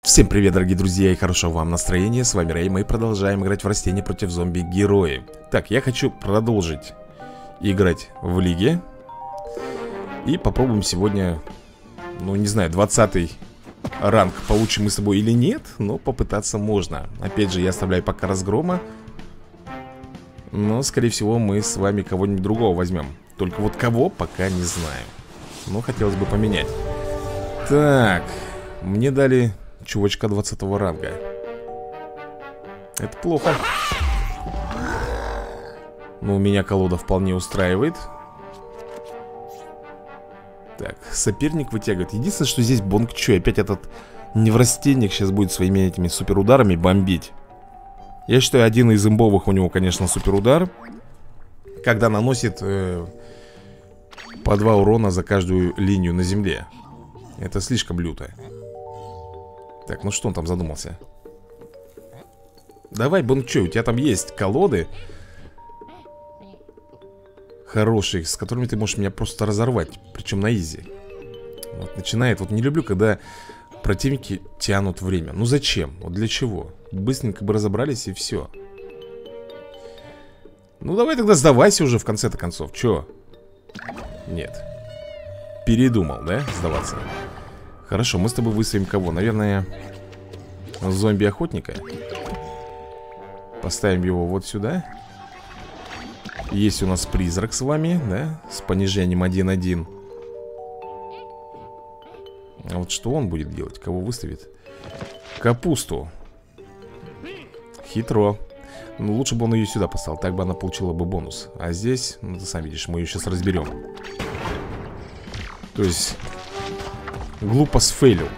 Всем привет, дорогие друзья, и хорошего вам настроения. С вами Рэй, мы продолжаем играть в растения против зомби-герои. Так, я хочу продолжить играть в лиге. И попробуем сегодня, ну не знаю, 20-й ранг получим мы с собой или нет, но попытаться можно. Опять же, я оставляю пока разгрома. Но, скорее всего, мы с вами кого-нибудь другого возьмем. Только вот кого, пока не знаю. Но хотелось бы поменять. Так, мне дали чувачка 20 ранга. Это плохо. Но меня колода вполне устраивает. Так, соперник вытягивает. Единственное, что здесь Бонг Чой. Опять этот неврастенник сейчас будет своими этими суперударами бомбить. Я считаю, один из имбовых у него, конечно, суперудар, когда наносит по 2 урона за каждую линию на земле. Это слишком люто. Так, ну что он там задумался? Давай, Бонг Чой, у тебя там есть колоды хорошие, с которыми ты можешь меня просто разорвать. Причем на изи. Вот начинает, вот не люблю, когда противники тянут время. Ну зачем? Вот для чего? Быстренько бы разобрались и все. Ну давай тогда сдавайся уже в конце-то концов. Че? Нет. Передумал, да, сдаваться? Хорошо, мы с тобой выставим кого? Наверное, зомби-охотника. Поставим его вот сюда. Есть у нас призрак с вами, да? С понижением 1-1. А вот что он будет делать? Кого выставит? Капусту. Хитро. Ну, лучше бы он ее сюда поставил. Так бы она получила бы бонус. А здесь, ну, ты сам видишь, мы ее сейчас разберем. То есть глупо сфейлил.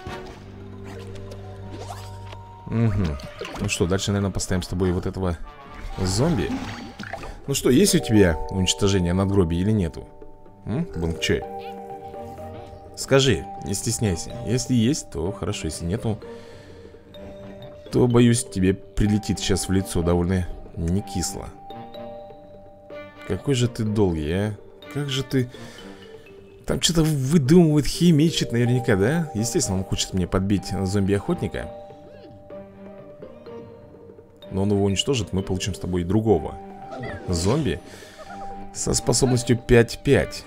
Угу. Ну что, дальше, наверное, поставим с тобой вот этого зомби. Ну что, есть у тебя уничтожение надгробий или нету? Бонг Чой, скажи, не стесняйся. Если есть, то хорошо, если нету, то, боюсь, тебе прилетит сейчас в лицо довольно не кисло. Какой же ты долгий, а? Как же ты... Там что-то выдумывает, химичит наверняка, да? Естественно, он хочет мне подбить зомби-охотника. Но он его уничтожит, мы получим с тобой другого зомби со способностью 5-5.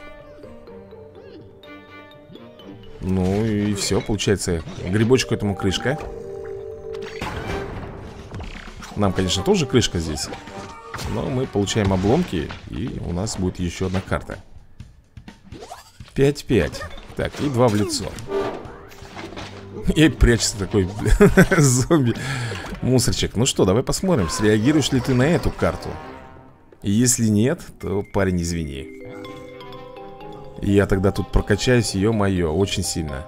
Ну и все, получается, грибочку этому крышка. Нам, конечно, тоже крышка здесь, но мы получаем обломки, и у нас будет еще одна карта. 5-5. Так, и 2 в лицо. И прячется такой, бля, зомби-мусорчик. Ну что, давай посмотрим, среагируешь ли ты на эту карту. И если нет, то, парень, извини. И я тогда тут прокачаюсь, ё-моё, очень сильно.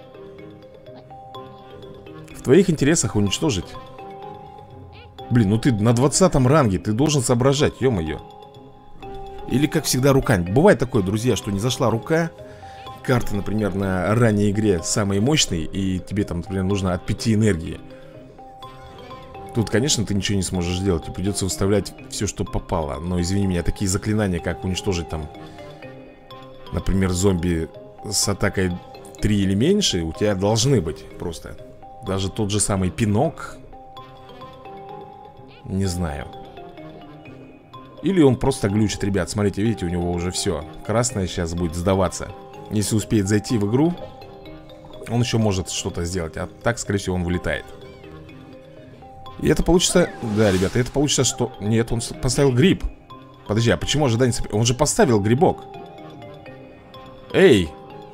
В твоих интересах уничтожить. Блин, ну ты на 20 ранге, ты должен соображать, ё-моё. Или, как всегда, рука. Бывает такое, друзья, что не зашла рука. Карты, например, на ранней игре самые мощные, и тебе там, например, нужно от 5 энергии. Тут, конечно, ты ничего не сможешь сделать. Тебе придется выставлять все, что попало. Но, извини меня, такие заклинания, как уничтожить там, например, зомби с атакой 3 или меньше, у тебя должны быть просто. Даже тот же самый пинок. Не знаю. Или он просто глючит, ребят. Смотрите, видите, у него уже все. Красное сейчас будет сдаваться. Если успеет зайти в игру, он еще может что-то сделать. А так, скорее всего, он вылетает. И это получится... Да, ребята, это получится, что... Нет, он поставил гриб. Подожди, а почему ожидание... Он же поставил грибок. Эй!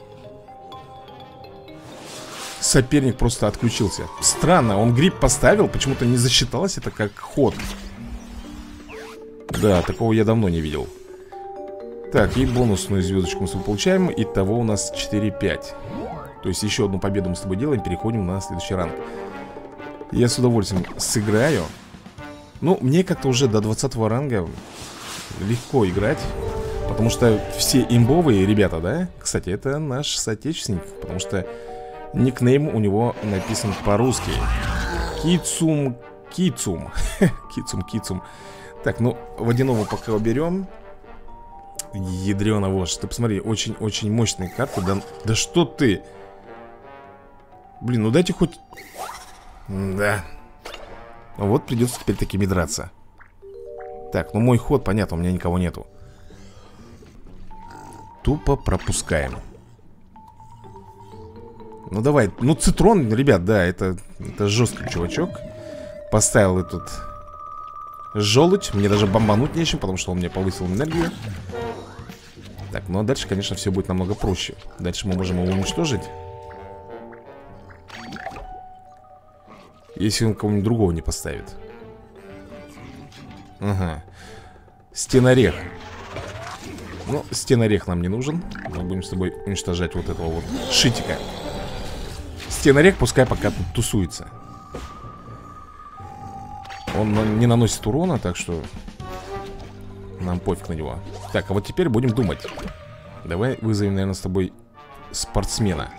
Соперник просто отключился. Странно, он гриб поставил, почему-то не засчиталось это как ход. Да, такого я давно не видел. Так, и бонусную звездочку мы получаем. Итого у нас 4-5. То есть еще одну победу мы с тобой делаем. Переходим на следующий ранг. Я с удовольствием сыграю. Ну, мне как-то уже до 20 ранга легко играть. Потому что все имбовые ребята, да? Кстати, это наш соотечественник. Потому что никнейм у него написан по-русски. Кицум. Кицум. Кицум. Так, ну, водяного пока уберем. Ядрёна вошь. Ты посмотри, очень-очень мощные карты. Да что ты? Блин, ну дайте хоть... Да. Вот придется теперь такими драться. Так, ну мой ход, понятно, у меня никого нету. Тупо пропускаем. Ну давай, ну Цитрон, ребят, да, это жесткий чувачок. Поставил этот желудь. Мне даже бомбануть нечем, потому что он мне повысил энергию. Так, ну а дальше, конечно, все будет намного проще. Дальше мы можем его уничтожить. Если он кого-нибудь другого не поставит. Ага. Стенорех. Ну, стенорех нам не нужен. Мы будем с тобой уничтожать вот этого вот шитика. Стенорех пускай пока тут тусуется. Он не наносит урона, так что нам пофиг на него. Так, а вот теперь будем думать. Давай вызовем, наверное, с тобой спортсмена.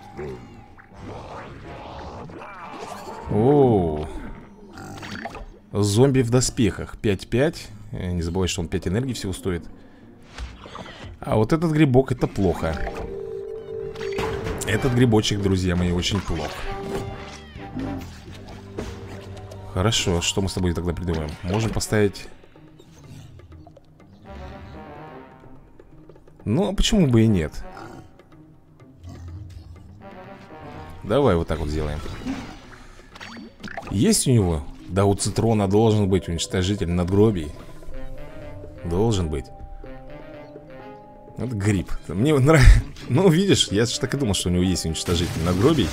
Оу. Зомби в доспехах 5-5. Не забывай, что он 5 энергии всего стоит. А вот этот грибок, это плохо. Этот грибочек, друзья мои, очень плох. Хорошо, что мы с тобой тогда придумаем? Можем поставить... Ну, а почему бы и нет? Давай вот так вот сделаем. Есть у него? Да, у Цитрона должен быть уничтожитель надгробий. Должен быть. Это гриб. Мне нравится. Ну, видишь, я же так и думал, что у него есть уничтожитель надгробий.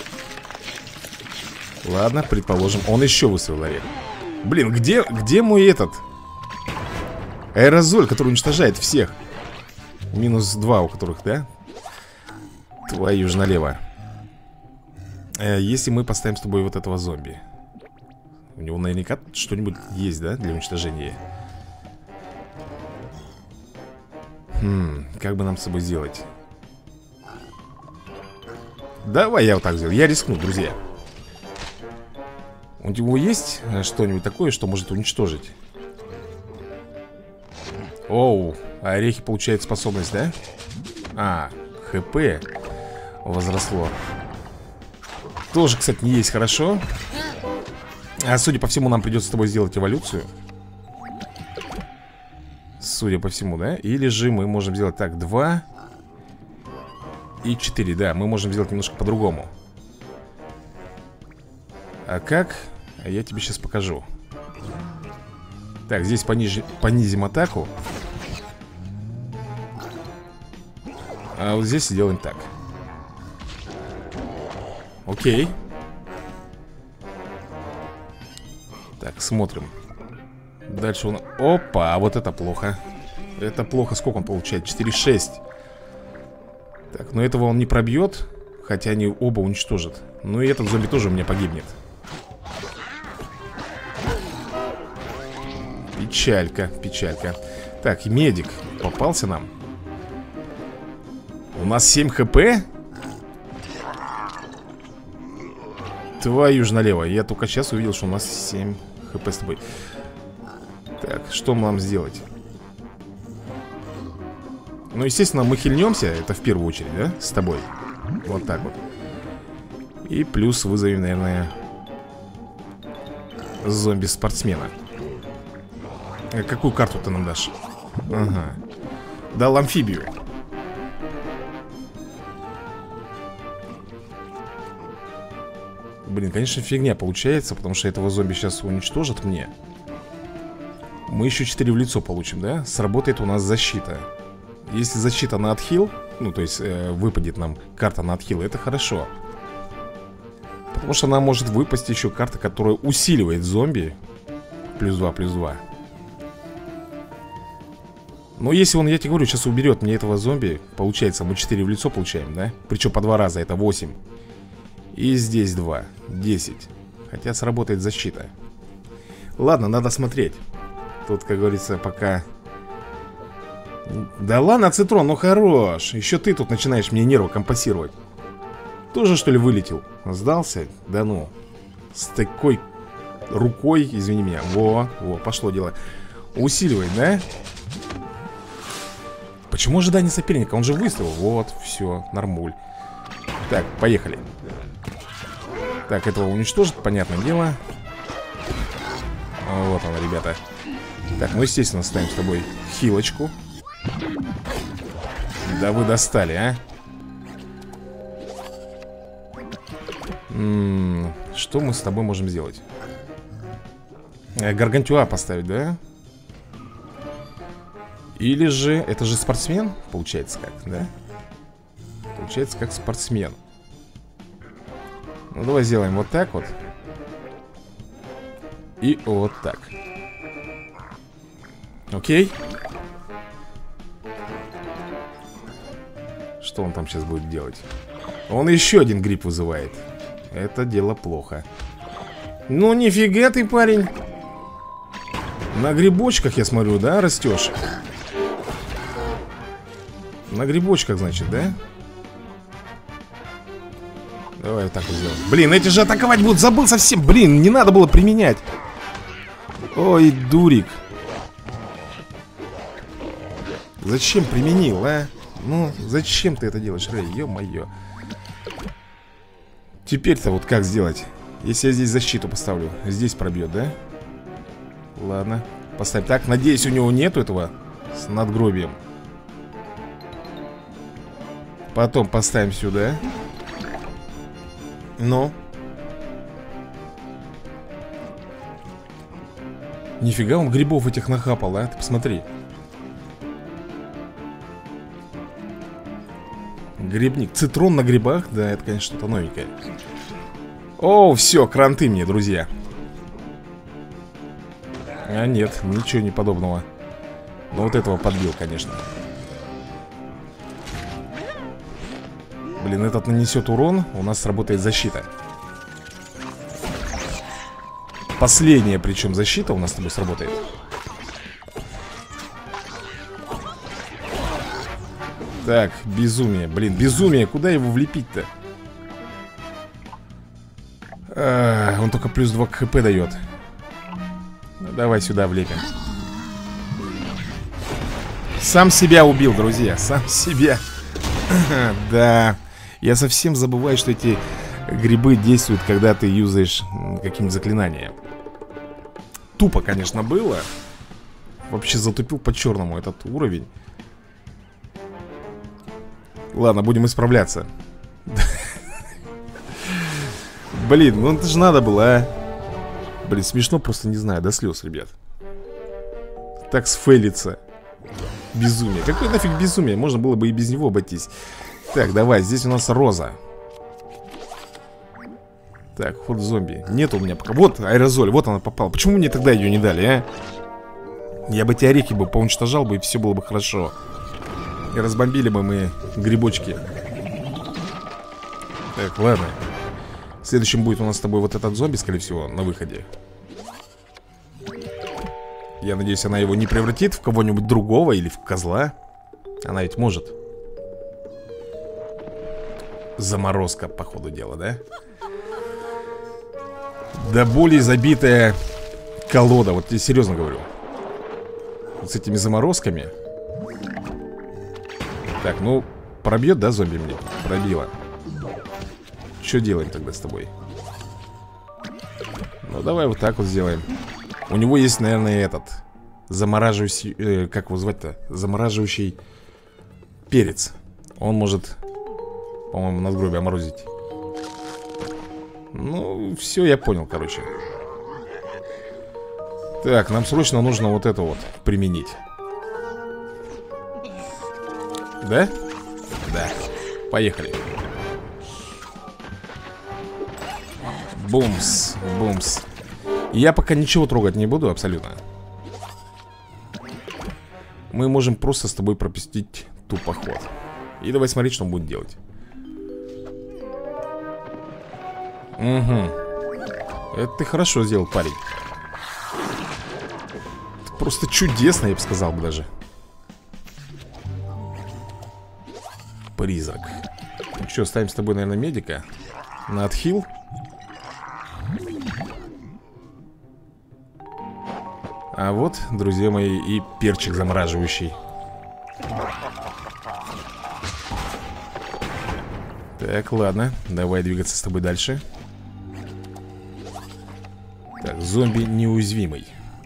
Ладно, предположим, он еще выстрелил орех. Блин, где мой этот аэрозоль, который уничтожает всех? Минус 2 у которых, да? Твою же налево. Если мы поставим с тобой вот этого зомби. У него наверняка что-нибудь есть, да, для уничтожения. Как бы нам с собой сделать? Давай я вот так сделаю, я рискну, друзья. У него есть что-нибудь такое, что может уничтожить? Оу, орехи получают способность, да? А, ХП возросло. Тоже, кстати, не есть хорошо. А судя по всему, нам придется с тобой сделать эволюцию. Судя по всему, да? Или же мы можем сделать так, 2 и 4, да, мы можем сделать немножко по-другому. А как? А я тебе сейчас покажу. Так, здесь понизим атаку. А вот здесь сделаем так. Окей. Так, смотрим. Дальше он... Опа, а вот это плохо. Это плохо. Сколько он получает? 4-6. Так, но этого он не пробьет. Хотя они оба уничтожат. Ну и этот зомби тоже у меня погибнет. Печалька, печалька. Так, медик попался нам. У нас 7 хп. Твою же налево. Я только сейчас увидел, что у нас 7 хп с тобой. Так, что нам сделать? Ну, естественно, мы хильнемся. Это в первую очередь, да? С тобой. Вот так вот. И плюс вызовем, наверное, зомби-спортсмена. Какую карту ты нам дашь? Ага. Дал амфибию. Блин, конечно, фигня получается, потому что этого зомби сейчас уничтожат мне. Мы еще 4 в лицо получим, да? Сработает у нас защита. Если защита на отхил, ну, то есть выпадет нам карта на отхил, это хорошо. Потому что нам может выпасть еще карта, которая усиливает зомби. Плюс 2, плюс 2. Но если он, я тебе говорю, сейчас уберет мне этого зомби, получается, мы 4 в лицо получаем, да? Причем по 2 раза, это 8. И здесь 2, 10. Хотя сработает защита. Ладно, надо смотреть. Тут, как говорится, пока... Да ладно, Цитрон, ну хорош. Еще ты тут начинаешь мне нервы компенсировать. Тоже, что ли, вылетел? Сдался? Да ну. С такой рукой, извини меня. Во, пошло дело. Усиливает, да? Почему ожидание соперника? Он же выстрелил. Вот, все, нормуль. Так, поехали. Так, этого уничтожить, понятное дело. Вот она, ребята. Так, ну, естественно, ставим с тобой хилочку. Да вы достали, а? Что мы с тобой можем сделать? Гаргантюа поставить, да? Или же... Это же спортсмен? Получается как, да? Получается как спортсмен. Ну, давай сделаем вот так вот. И вот так. Окей. Что он там сейчас будет делать? Он еще один гриб вызывает. Это дело плохо. Ну, нифига ты, парень. На грибочках, я смотрю, да, растешь? На грибочках, значит, да? Давай вот так вот сделаем. Блин, эти же атаковать будут. Забыл совсем. Блин, не надо было применять. Ой, дурик. Зачем применил, а? Ну, зачем ты это делаешь, Рэй? Ё-моё. Теперь-то вот как сделать? Если я здесь защиту поставлю, здесь пробьет, да? Ладно, поставь так. Надеюсь, у него нету этого с надгробием. Потом поставим сюда. Ну. Нифига он грибов этих нахапал, а? Ты посмотри. Грибник. Цитрон на грибах? Да, это, конечно, что-то новенькое. О, все, кранты мне, друзья. А нет, ничего не подобного. Но вот этого подбил, конечно. Блин, этот нанесет урон. У нас сработает защита. Последняя, причем, защита у нас с тобой сработает. Так, безумие. Блин, безумие. Куда его влепить-то? Он только плюс 2 хп дает. Ну, давай сюда влепим. Сам себя убил, друзья. Сам себя. Да. Я совсем забываю, что эти грибы действуют, когда ты юзаешь каким-нибудь заклинанием. Тупо, конечно, было. Вообще затупил по-черному этот уровень. Ладно, будем исправляться. Блин, ну это же надо было, а. Блин, смешно, просто не знаю, до слез, ребят. Так сфейлиться. Безумие. Какое нафиг безумие? Можно было бы и без него обойтись. Так, давай, здесь у нас роза. Так, ход зомби. Нет у меня пока. Вот аэрозоль, вот она попала. Почему мне тогда ее не дали, а? Я бы эти орехи бы поуничтожал бы, и все было бы хорошо. И разбомбили бы мы грибочки. Так, ладно. Следующим будет у нас с тобой вот этот зомби, скорее всего, на выходе. Я надеюсь, она его не превратит в кого-нибудь другого или в козла. Она ведь может. Заморозка, по ходу дела, да? До боли забитая колода. Вот я серьезно говорю. Вот с этими заморозками. Так, ну, пробьет, да, зомби мне? Пробило. Что делаем тогда с тобой? Ну, давай вот так вот сделаем. У него есть, наверное, этот замораживающий, как его звать-то? Замораживающий перец. Он может, по-моему, надгробие оморозить. Ну, все, я понял, короче. Так, нам срочно нужно вот это вот применить. Да? Да. Поехали. Бумс, бумс. Я пока ничего трогать не буду абсолютно. Мы можем просто с тобой пропустить тупо ход. И давай смотреть, что он будет делать. Угу. Это ты хорошо сделал, парень. Это просто чудесно, я бы сказал бы даже. Призрак. Ну что, ставим с тобой, наверное, медика на отхил. А вот, друзья мои, и перчик замораживающий. Так, ладно, давай двигаться с тобой дальше. Так, зомби неуязвимый.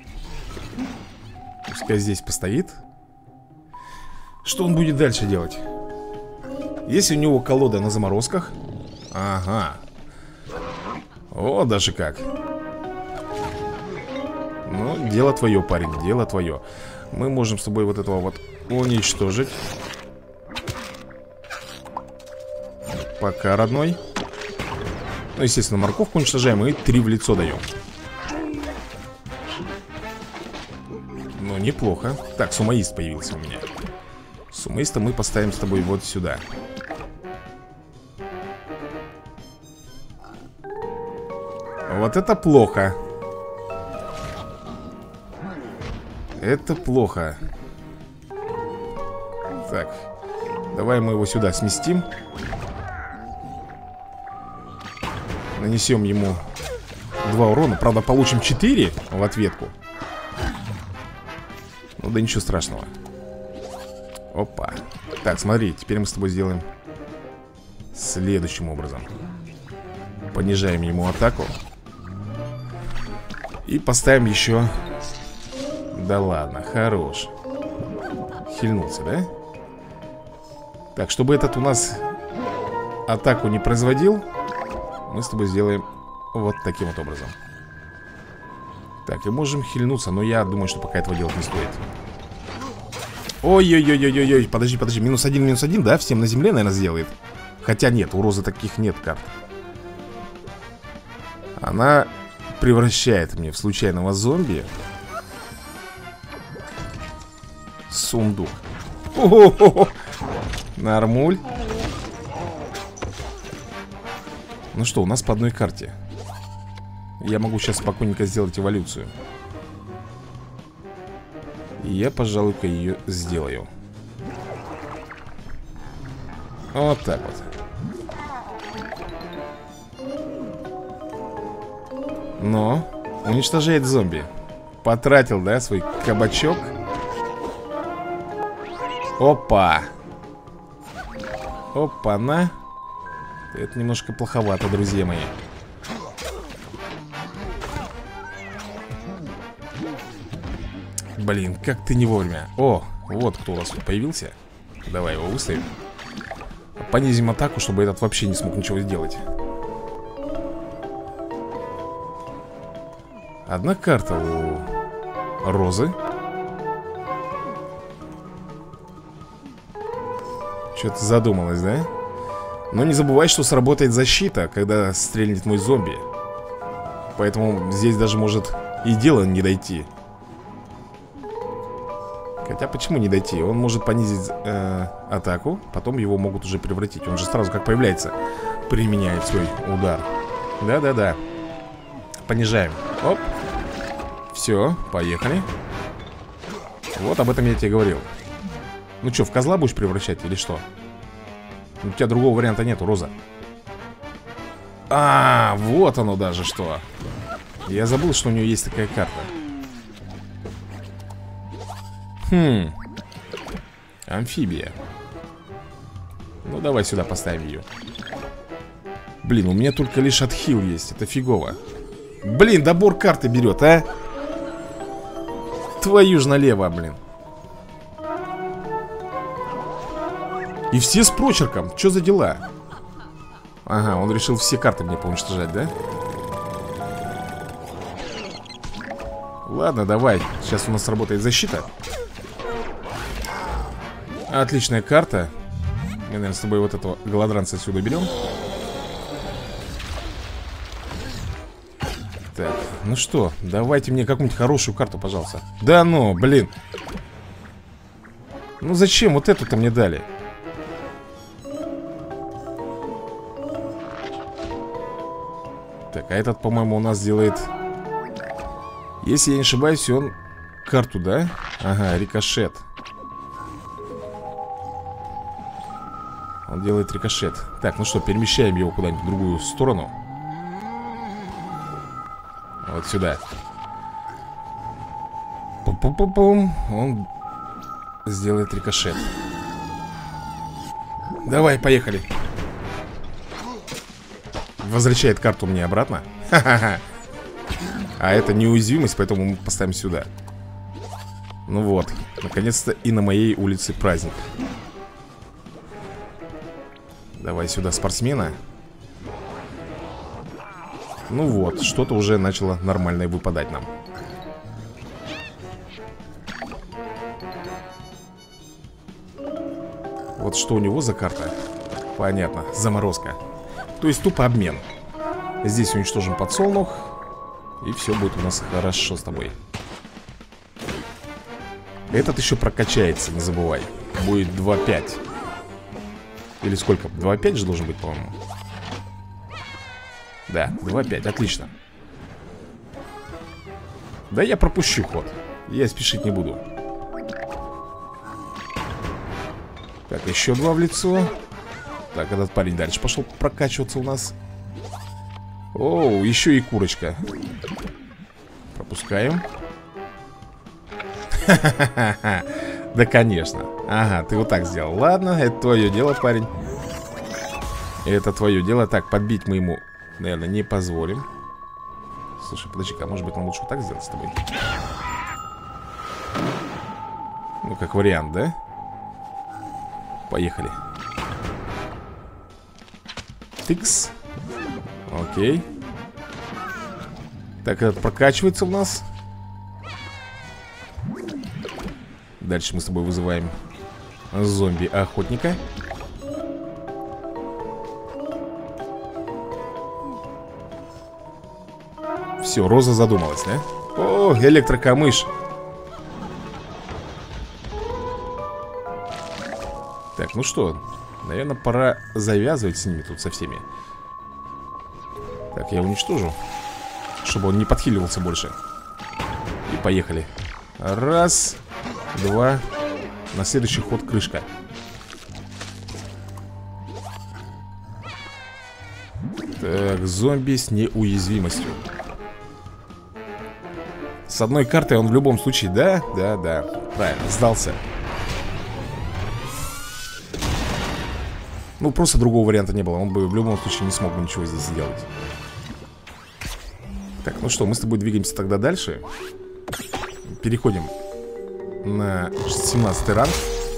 Пускай здесь постоит. Что он будет дальше делать? Если у него колода на заморозках. Ага. О, даже как. Ну, дело твое, парень, дело твое. Мы можем с тобой вот этого вот уничтожить. Пока, родной. Ну, естественно, морковку уничтожаем и 3 в лицо даем. Ну, неплохо. Так, сумоист появился у меня. Сумоиста мы поставим с тобой вот сюда. Вот это плохо. Это плохо. Так, давай мы его сюда сместим. Нанесем ему 2 урона. Правда, получим 4 в ответку. Ну да ничего страшного. Опа. Так, смотри, теперь мы с тобой сделаем следующим образом. Понижаем ему атаку. И поставим еще. Да ладно, хорош. Хильнулся, да? Так, чтобы этот у нас атаку не производил, мы с тобой сделаем вот таким вот образом. Так, и можем хильнуться, но я думаю, что пока этого делать не стоит. Ой-ой-ой-ой-ой, подожди, подожди, минус один, да? Всем на земле, наверное, сделает. Хотя нет, у Розы таких нет карт. Она превращает меня в случайного зомби. Сундук. О-хо-хо-хо. Нормуль. Ну что, у нас по одной карте. Я могу сейчас спокойненько сделать эволюцию. И я, пожалуй-ка, ее сделаю. Вот так вот. Но уничтожает зомби. Потратил, да, свой кабачок. Опа. Опа-на. Это немножко плоховато, друзья мои. Блин, как ты не вовремя. О, вот кто у нас тут появился. Давай его выставим. Понизим атаку, чтобы этот вообще не смог ничего сделать. Одна карта у Розы. Что-то задумалась, да? Но не забывай, что сработает защита, когда стрельнет мой зомби. Поэтому здесь даже может и дело не дойти. Хотя почему не дойти? Он может понизить атаку, потом его могут уже превратить. Он же сразу как появляется, применяет свой удар. Да-да-да. Понижаем. Оп. Все, поехали. Вот об этом я тебе говорил. Ну что, в козла будешь превращать или что? У тебя другого варианта нету, Роза. А, вот оно даже что. Я забыл, что у нее есть такая карта. Амфибия. Ну давай сюда поставим ее. Блин, у меня только лишь отхил есть. Это фигово. Блин, добор карты берет, а? Твою ж налево, блин. И все с прочерком. Что за дела? Ага, он решил все карты мне поуничтожать, да? Ладно, давай. Сейчас у нас сработает защита. Отличная карта. Мы, наверное, с тобой вот этого голодранца отсюда берем. Так, ну что, давайте мне какую-нибудь хорошую карту, пожалуйста. Да ну, блин. Ну зачем вот эту-то мне дали? Так, а этот, по-моему, у нас делает... Если я не ошибаюсь, он карту, да? Ага, рикошет. Он делает рикошет. Так, ну что, перемещаем его куда-нибудь в другую сторону. Вот сюда. Пум-пум-пум-пум. Он сделает рикошет. Давай, поехали. Возвращает карту мне обратно. Ха-ха-ха. А это неуязвимость, поэтому мы поставим сюда. Ну вот, наконец-то и на моей улице праздник. Давай сюда спортсмена. Ну вот, что-то уже начало нормальное выпадать нам. Вот что у него за карта? Понятно, заморозка. То есть тупо обмен. Здесь уничтожим подсолнух, и все будет у нас хорошо с тобой. Этот еще прокачается, не забывай. Будет 2.5. Или сколько? 2.5 же должен быть, по-моему. Да, 2.5, отлично. Да я пропущу ход. Я спешить не буду. Так, еще 2 в лицо. Так, этот парень дальше пошел прокачиваться у нас. Оу, еще и курочка. Пропускаем. Ха-ха-ха-ха. Да, конечно. Ага, ты вот так сделал. Ладно, это твое дело, парень. Это твое дело. Так, подбить мы ему, наверное, не позволим. Слушай, подожди-ка, может быть, нам лучше вот так сделать с тобой? Ну, как вариант, да? Поехали. Тыкс. Окей. Так, этот прокачивается у нас. Дальше мы с тобой вызываем зомби-охотника. Все, Роза задумалась, да? О, электрокамыш. Так, ну что, наверное, пора завязывать с ними тут со всеми. Так, я уничтожу, чтобы он не подхиливался больше. И поехали. Раз, два. На следующий ход крышка. Так, зомби с неуязвимостью. С одной картой он в любом случае, да? Да, да, правильно, сдался. Ну, просто другого варианта не было. Он бы в любом случае не смог бы ничего здесь сделать. Так, ну что, мы с тобой двигаемся тогда дальше. Переходим на 17 ранг.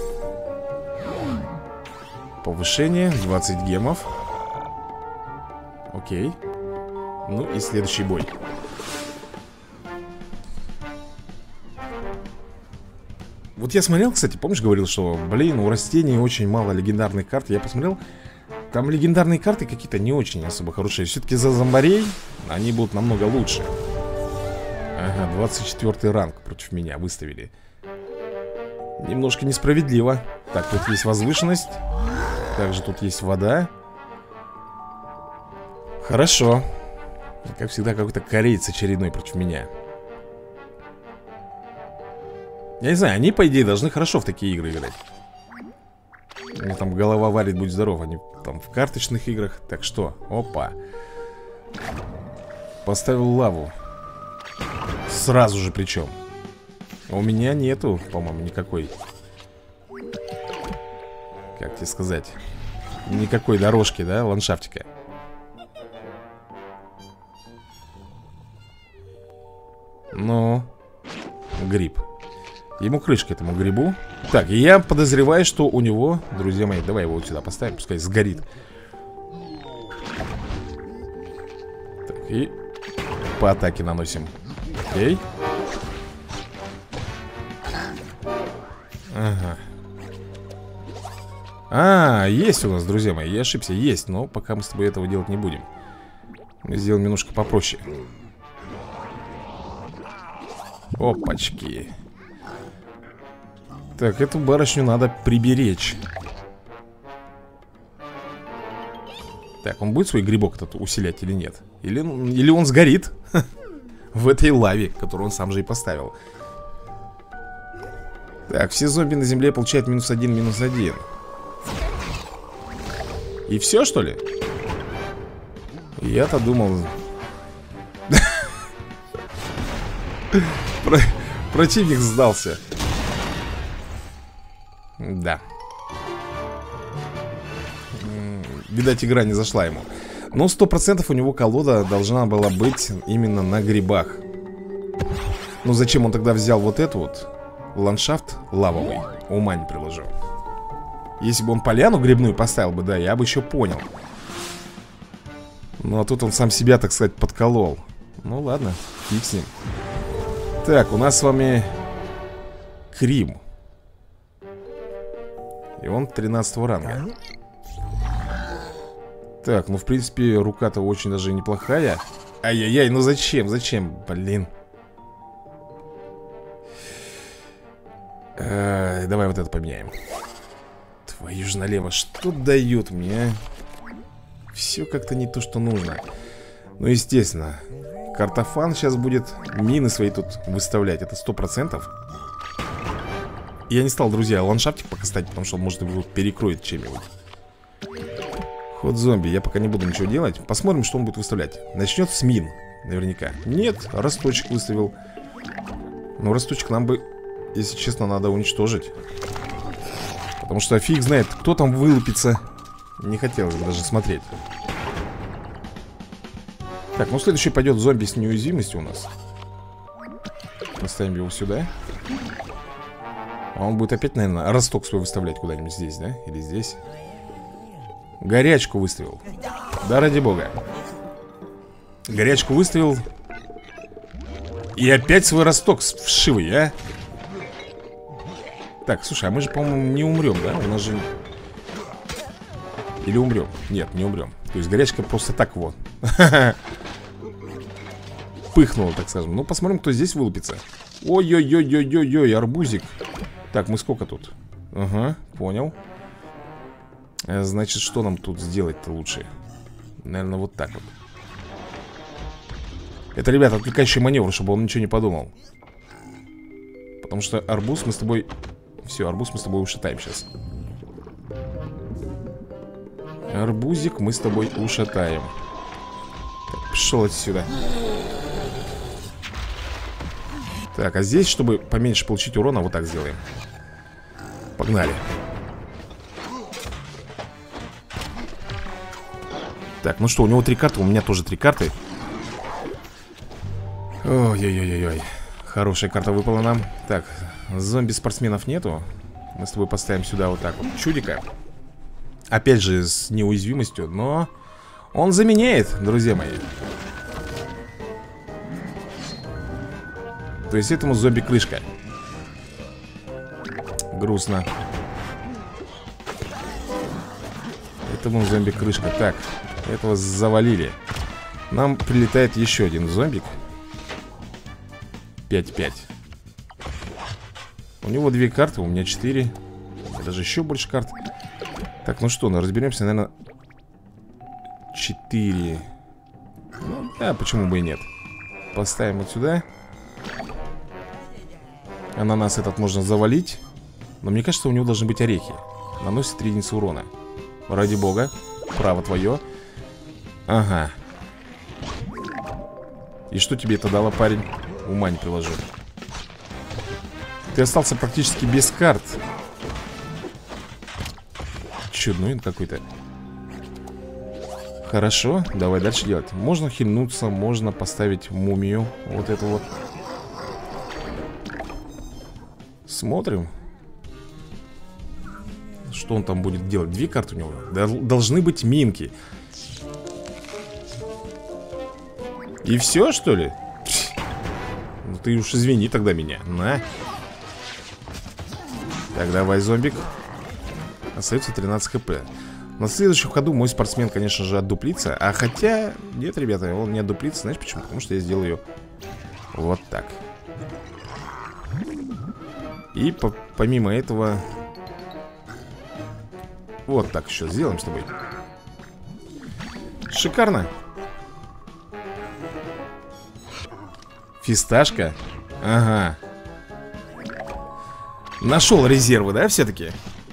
Повышение, 20 гемов. Окей. Ну и следующий бой. Вот я смотрел, кстати, помнишь, говорил, что, блин, у растений очень мало легендарных карт. Я посмотрел, там легендарные карты какие-то не очень особо хорошие. Все-таки за зомбарей они будут намного лучше. Ага, 24 ранг против меня выставили. Немножко несправедливо. Так, тут есть возвышенность. Также тут есть вода. Хорошо. Как всегда, какой-то кореец очередной против меня. Я не знаю, они, по идее, должны хорошо в такие игры играть. У меня там голова варит, будь здоров. Они там в карточных играх. Так что, опа. Поставил лаву. Сразу же причем. У меня нету, по-моему, никакой. Как тебе сказать? Никакой дорожки, да, ландшафтика. Ну, гриб. Ему крышка этому грибу. Так, и я подозреваю, что у него, друзья мои, давай его вот сюда поставим, пускай сгорит. Так, и по атаке наносим. Окей. Ага. Есть у нас, друзья мои, я ошибся, есть. Но пока мы с тобой этого делать не будем. Мы сделаем немножко попроще. Опачки. Так, эту барышню надо приберечь. Так, он будет свой грибок этот усилять или нет? Или он сгорит в этой лаве, которую он сам же и поставил. Так, все зомби на земле получают -1, -1. И все, что ли? Я-то думал... Противник сдался. Да. Видать, игра не зашла ему. Но 100% у него колода должна была быть именно на грибах. Ну зачем он тогда взял вот эту вот ландшафт лавовый? Ума не приложу. Если бы он поляну грибную поставил бы, да, я бы еще понял. Ну а тут он сам себя, так сказать, подколол. Ну ладно, фиг с ним. Так, у нас с вами Крим. И он 13 ранга. Так, ну в принципе рука-то очень даже неплохая. Ай-яй-яй, ну зачем, блин. Давай вот это поменяем. Твою же налево, что дают мне? Все как-то не то, что нужно. Ну естественно, картофан сейчас будет мины свои тут выставлять. Это 100%. Я не стал, друзья, ландшафтик пока ставить, потому что он, может, его перекроет чем-нибудь. Ход зомби, я пока не буду ничего делать. Посмотрим, что он будет выставлять. Начнет с мин, наверняка. Нет, росточек выставил. Ну, росточек нам бы, если честно, надо уничтожить. Потому что фиг знает, кто там вылупится. Не хотелось бы даже смотреть. Так, ну следующий пойдет зомби с неуязвимостью у нас. Поставим его сюда. А он будет опять, наверное, росток свой выставлять куда-нибудь здесь, да? Или здесь. Горячку выставил. Да ради бога. Горячку выставил. И опять свой росток вшивый, а? Так, слушай, а мы же, по-моему, не умрем, да? У нас же... Или умрем? Нет, не умрем. То есть горячка просто так вот пыхнула, так скажем. Ну, посмотрим, кто здесь вылупится. Ой-ой-ой-ой-ой-ой, арбузик. Так, мы сколько тут? Ага, понял. Значит, что нам тут сделать-то лучше? Наверное, вот так вот. Это, ребята, отвлекающий маневр, чтобы он ничего не подумал. Потому что арбуз мы с тобой... Все, арбуз мы с тобой ушатаем сейчас. Арбузик мы с тобой ушатаем. Так, пошел отсюда. Так, а здесь, чтобы поменьше получить урона, вот так сделаем. Погнали. Так, ну что, у него 3 карты, у меня тоже 3 карты. Ой-ой-ой-ой. Хорошая карта выпала нам. Так, зомби-спортсменов нету. Мы с тобой поставим сюда вот так вот чудика. Опять же с неуязвимостью, но он заменяет, друзья мои. То есть этому зомби крышка. Грустно. Этому зомби крышка. Так, этого завалили. Нам прилетает еще один зомбик. 5-5. У него 2 карты, у меня 4. Даже еще больше карт. Так, ну что, ну разберемся, наверное. 4. Ну, да, почему бы и нет. Поставим вот сюда. Ананас этот можно завалить. Но мне кажется, у него должны быть орехи. Наносит 3 единицы урона. Ради бога. Право твое. Ага. И что тебе это дало, парень? Ума не приложу. Ты остался практически без карт. Чудной он какой-то. Хорошо, давай дальше делать. Можно хильнуться, можно поставить мумию. Вот эту вот. Смотрим. Что он там будет делать? 2 карты у него. Должны быть минки. И все, что ли? Ну ты уж извини тогда меня. На. Так, давай, зомбик. Остается 13 хп. На следующем ходу мой спортсмен, конечно же, отдуплится. А хотя, нет, ребята, он не отдуплится. Знаешь почему? Потому что я сделаю ее вот так. И помимо этого вот так еще сделаем с тобой. Шикарно. Фисташка. Ага. Нашел резервы, да, все-таки?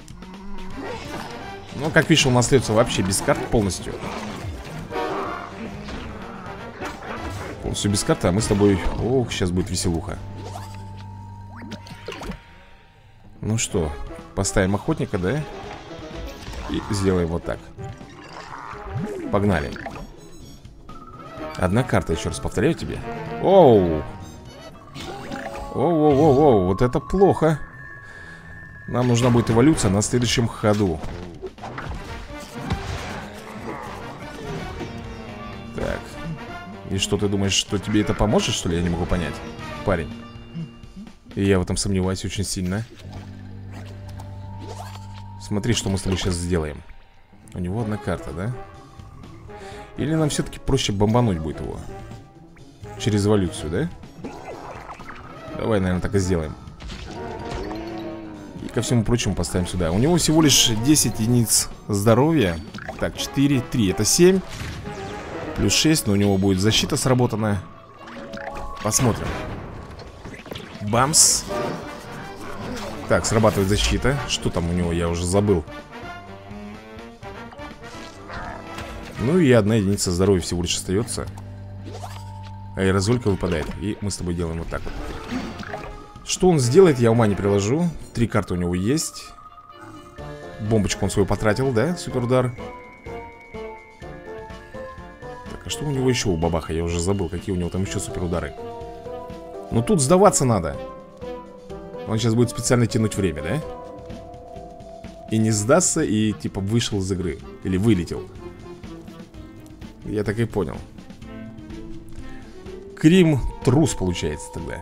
Ну, как видишь, он остается вообще без карт полностью. Полностью без карты, а мы с тобой... Ох, сейчас будет веселуха. Ну что, поставим охотника, да? И сделаем вот так. Погнали. 1 карта, еще раз повторяю тебе. Оу. Оу, вот это плохо. Нам нужна будет эволюция на следующем ходу. Так. И что, ты думаешь, что тебе это поможет, что ли? Я не могу понять, парень. И я в этом сомневаюсь очень сильно. Смотри, что мы с тобой сейчас сделаем. У него одна карта, да? Или нам все-таки проще бомбануть будет его? Через эволюцию, да? Давай, наверное, так и сделаем. И ко всему прочему поставим сюда. У него всего лишь 10 единиц здоровья. Так, 4, 3, это 7. Плюс 6, но у него будет защита сработана. Посмотрим. Бамс. Так, срабатывает защита. Что там у него, я уже забыл. Ну и одна единица здоровья всего лишь остается. Аэрозолька выпадает. И мы с тобой делаем вот так вот. Что он сделает, я ума не приложу. 3 карты у него есть. Бомбочку он свою потратил, да? Суперудар. Так, а что у него еще у бабаха? Я уже забыл, какие у него там еще суперудары. Ну тут сдаваться надо. Он сейчас будет специально тянуть время, да? И не сдастся, и типа вышел из игры. Или вылетел. Я так и понял. Крим трус получается тогда.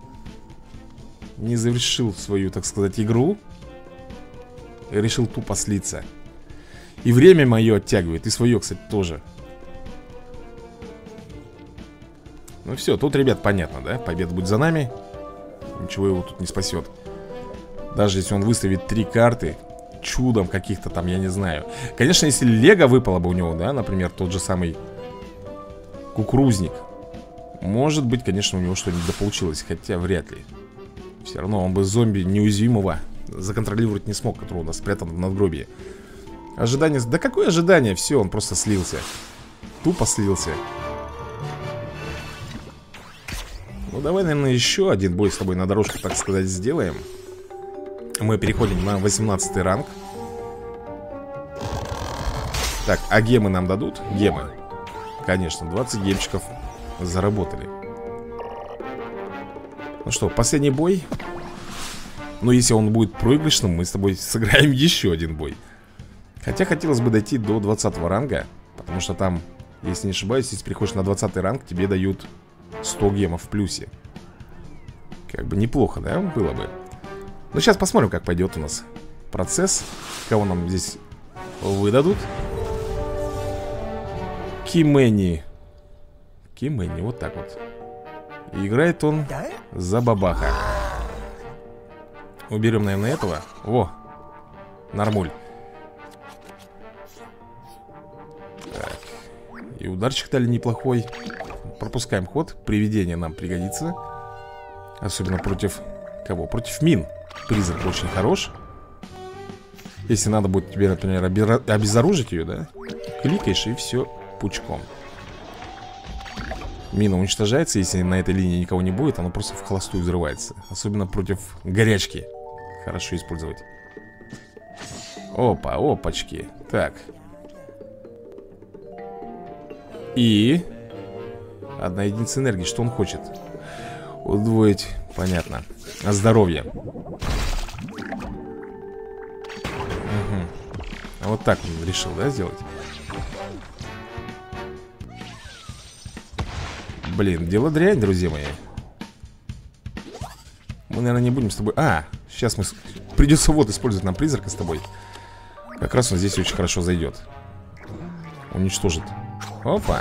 Не завершил свою, так сказать, игру. И решил тупо слиться. И время мое оттягивает. И свое, кстати, тоже. Ну все, тут, ребят, понятно, да? Победа будет за нами. Ничего его тут не спасет. Даже если он выставит 3 карты. Чудом каких-то там, я не знаю. Конечно, если Лего выпало бы у него, да? Например, тот же самый кукурузник. Может быть, конечно, у него что-нибудь дополучилось. Хотя вряд ли. Все равно он бы зомби неуязвимого законтролировать не смог, который у нас спрятан в надгробии. Ожидание... Да какое ожидание? Все, он просто слился. Тупо слился. Ну давай, наверное, еще один бой с тобой на дорожку, так сказать, сделаем. Мы переходим на 18 ранг. Так, а гемы нам дадут? Гемы. Конечно, 20 гемчиков заработали. Ну что, последний бой. Ну, если он будет проигрышным, мы с тобой сыграем еще один бой. Хотя хотелось бы дойти до 20 ранга. Потому что там, если не ошибаюсь, если переходишь на 20 ранг, тебе дают 100 гемов в плюсе. Как бы неплохо, да, было бы. Ну, сейчас посмотрим, как пойдет у нас процесс. Кого нам здесь выдадут. Кимени. Кимени, вот так вот. И играет он за бабаха. Уберем, наверное, этого. Во, нормуль. Так. И ударчик дали неплохой. Пропускаем ход. Привидение нам пригодится. Особенно против кого? Против мин. Призрак очень хорош. Если надо будет тебе, например, обезоружить ее, да? Кликаешь и все пучком. Мина уничтожается, если на этой линии никого не будет, она просто в холостую взрывается. Особенно против горячки. Хорошо использовать. Опа, опачки. Так. И одна единица энергии. Что он хочет? Удвоить, понятно. Здоровье. Угу. А вот так он решил, да, сделать? Блин, дело дрянь, друзья мои. Мы, наверное, не будем с тобой... сейчас мы... Придется вот использовать нам призрака с тобой. Как раз он здесь очень хорошо зайдет. Уничтожит. Опа.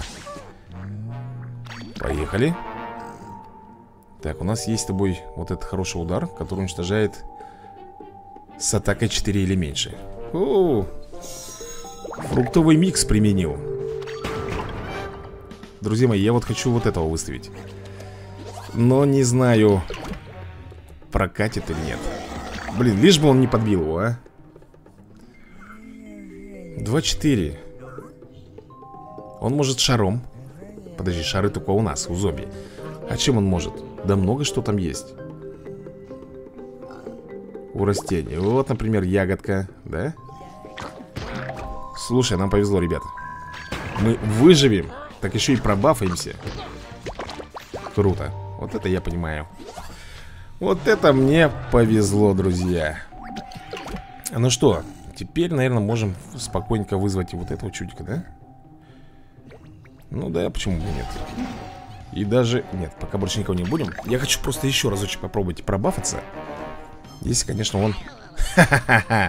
Поехали. Так, у нас есть с тобой вот этот хороший удар, который уничтожает с атакой 4 или меньше. Фруктовый микс применил. Друзья мои, я вот хочу вот этого выставить. Но не знаю, прокатит или нет. Блин, лишь бы он не подбил его, а. 2-4. Он может шаром. Подожди, шары только у нас, у зомби. А чем он может? Да много что там есть. У растений. Вот, например, ягодка, да? Слушай, нам повезло, ребята. Мы выживем, так еще и пробафаемся. Круто. Вот это я понимаю. Вот это мне повезло, друзья. Ну что, теперь, наверное, можем спокойненько вызвать и вот этого чудика, да? Ну да, почему бы нет? И даже... Нет, пока больше никого не будем. Я хочу просто еще разочек попробовать пробафаться. Если, конечно, он... Ха-ха-ха.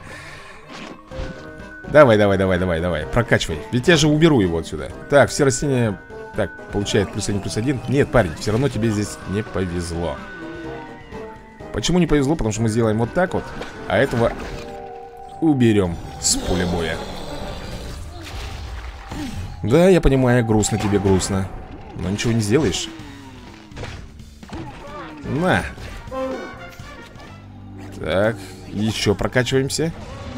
Давай, прокачивай. Ведь я же уберу его отсюда. Так, все растения... Так, получает +1, +1. Нет, парень, все равно тебе здесь не повезло. Почему не повезло? Потому что мы сделаем вот так вот, а этого уберем с поля боя. Да, я понимаю, грустно тебе, грустно. Но ничего не сделаешь. На. Так, еще прокачиваемся.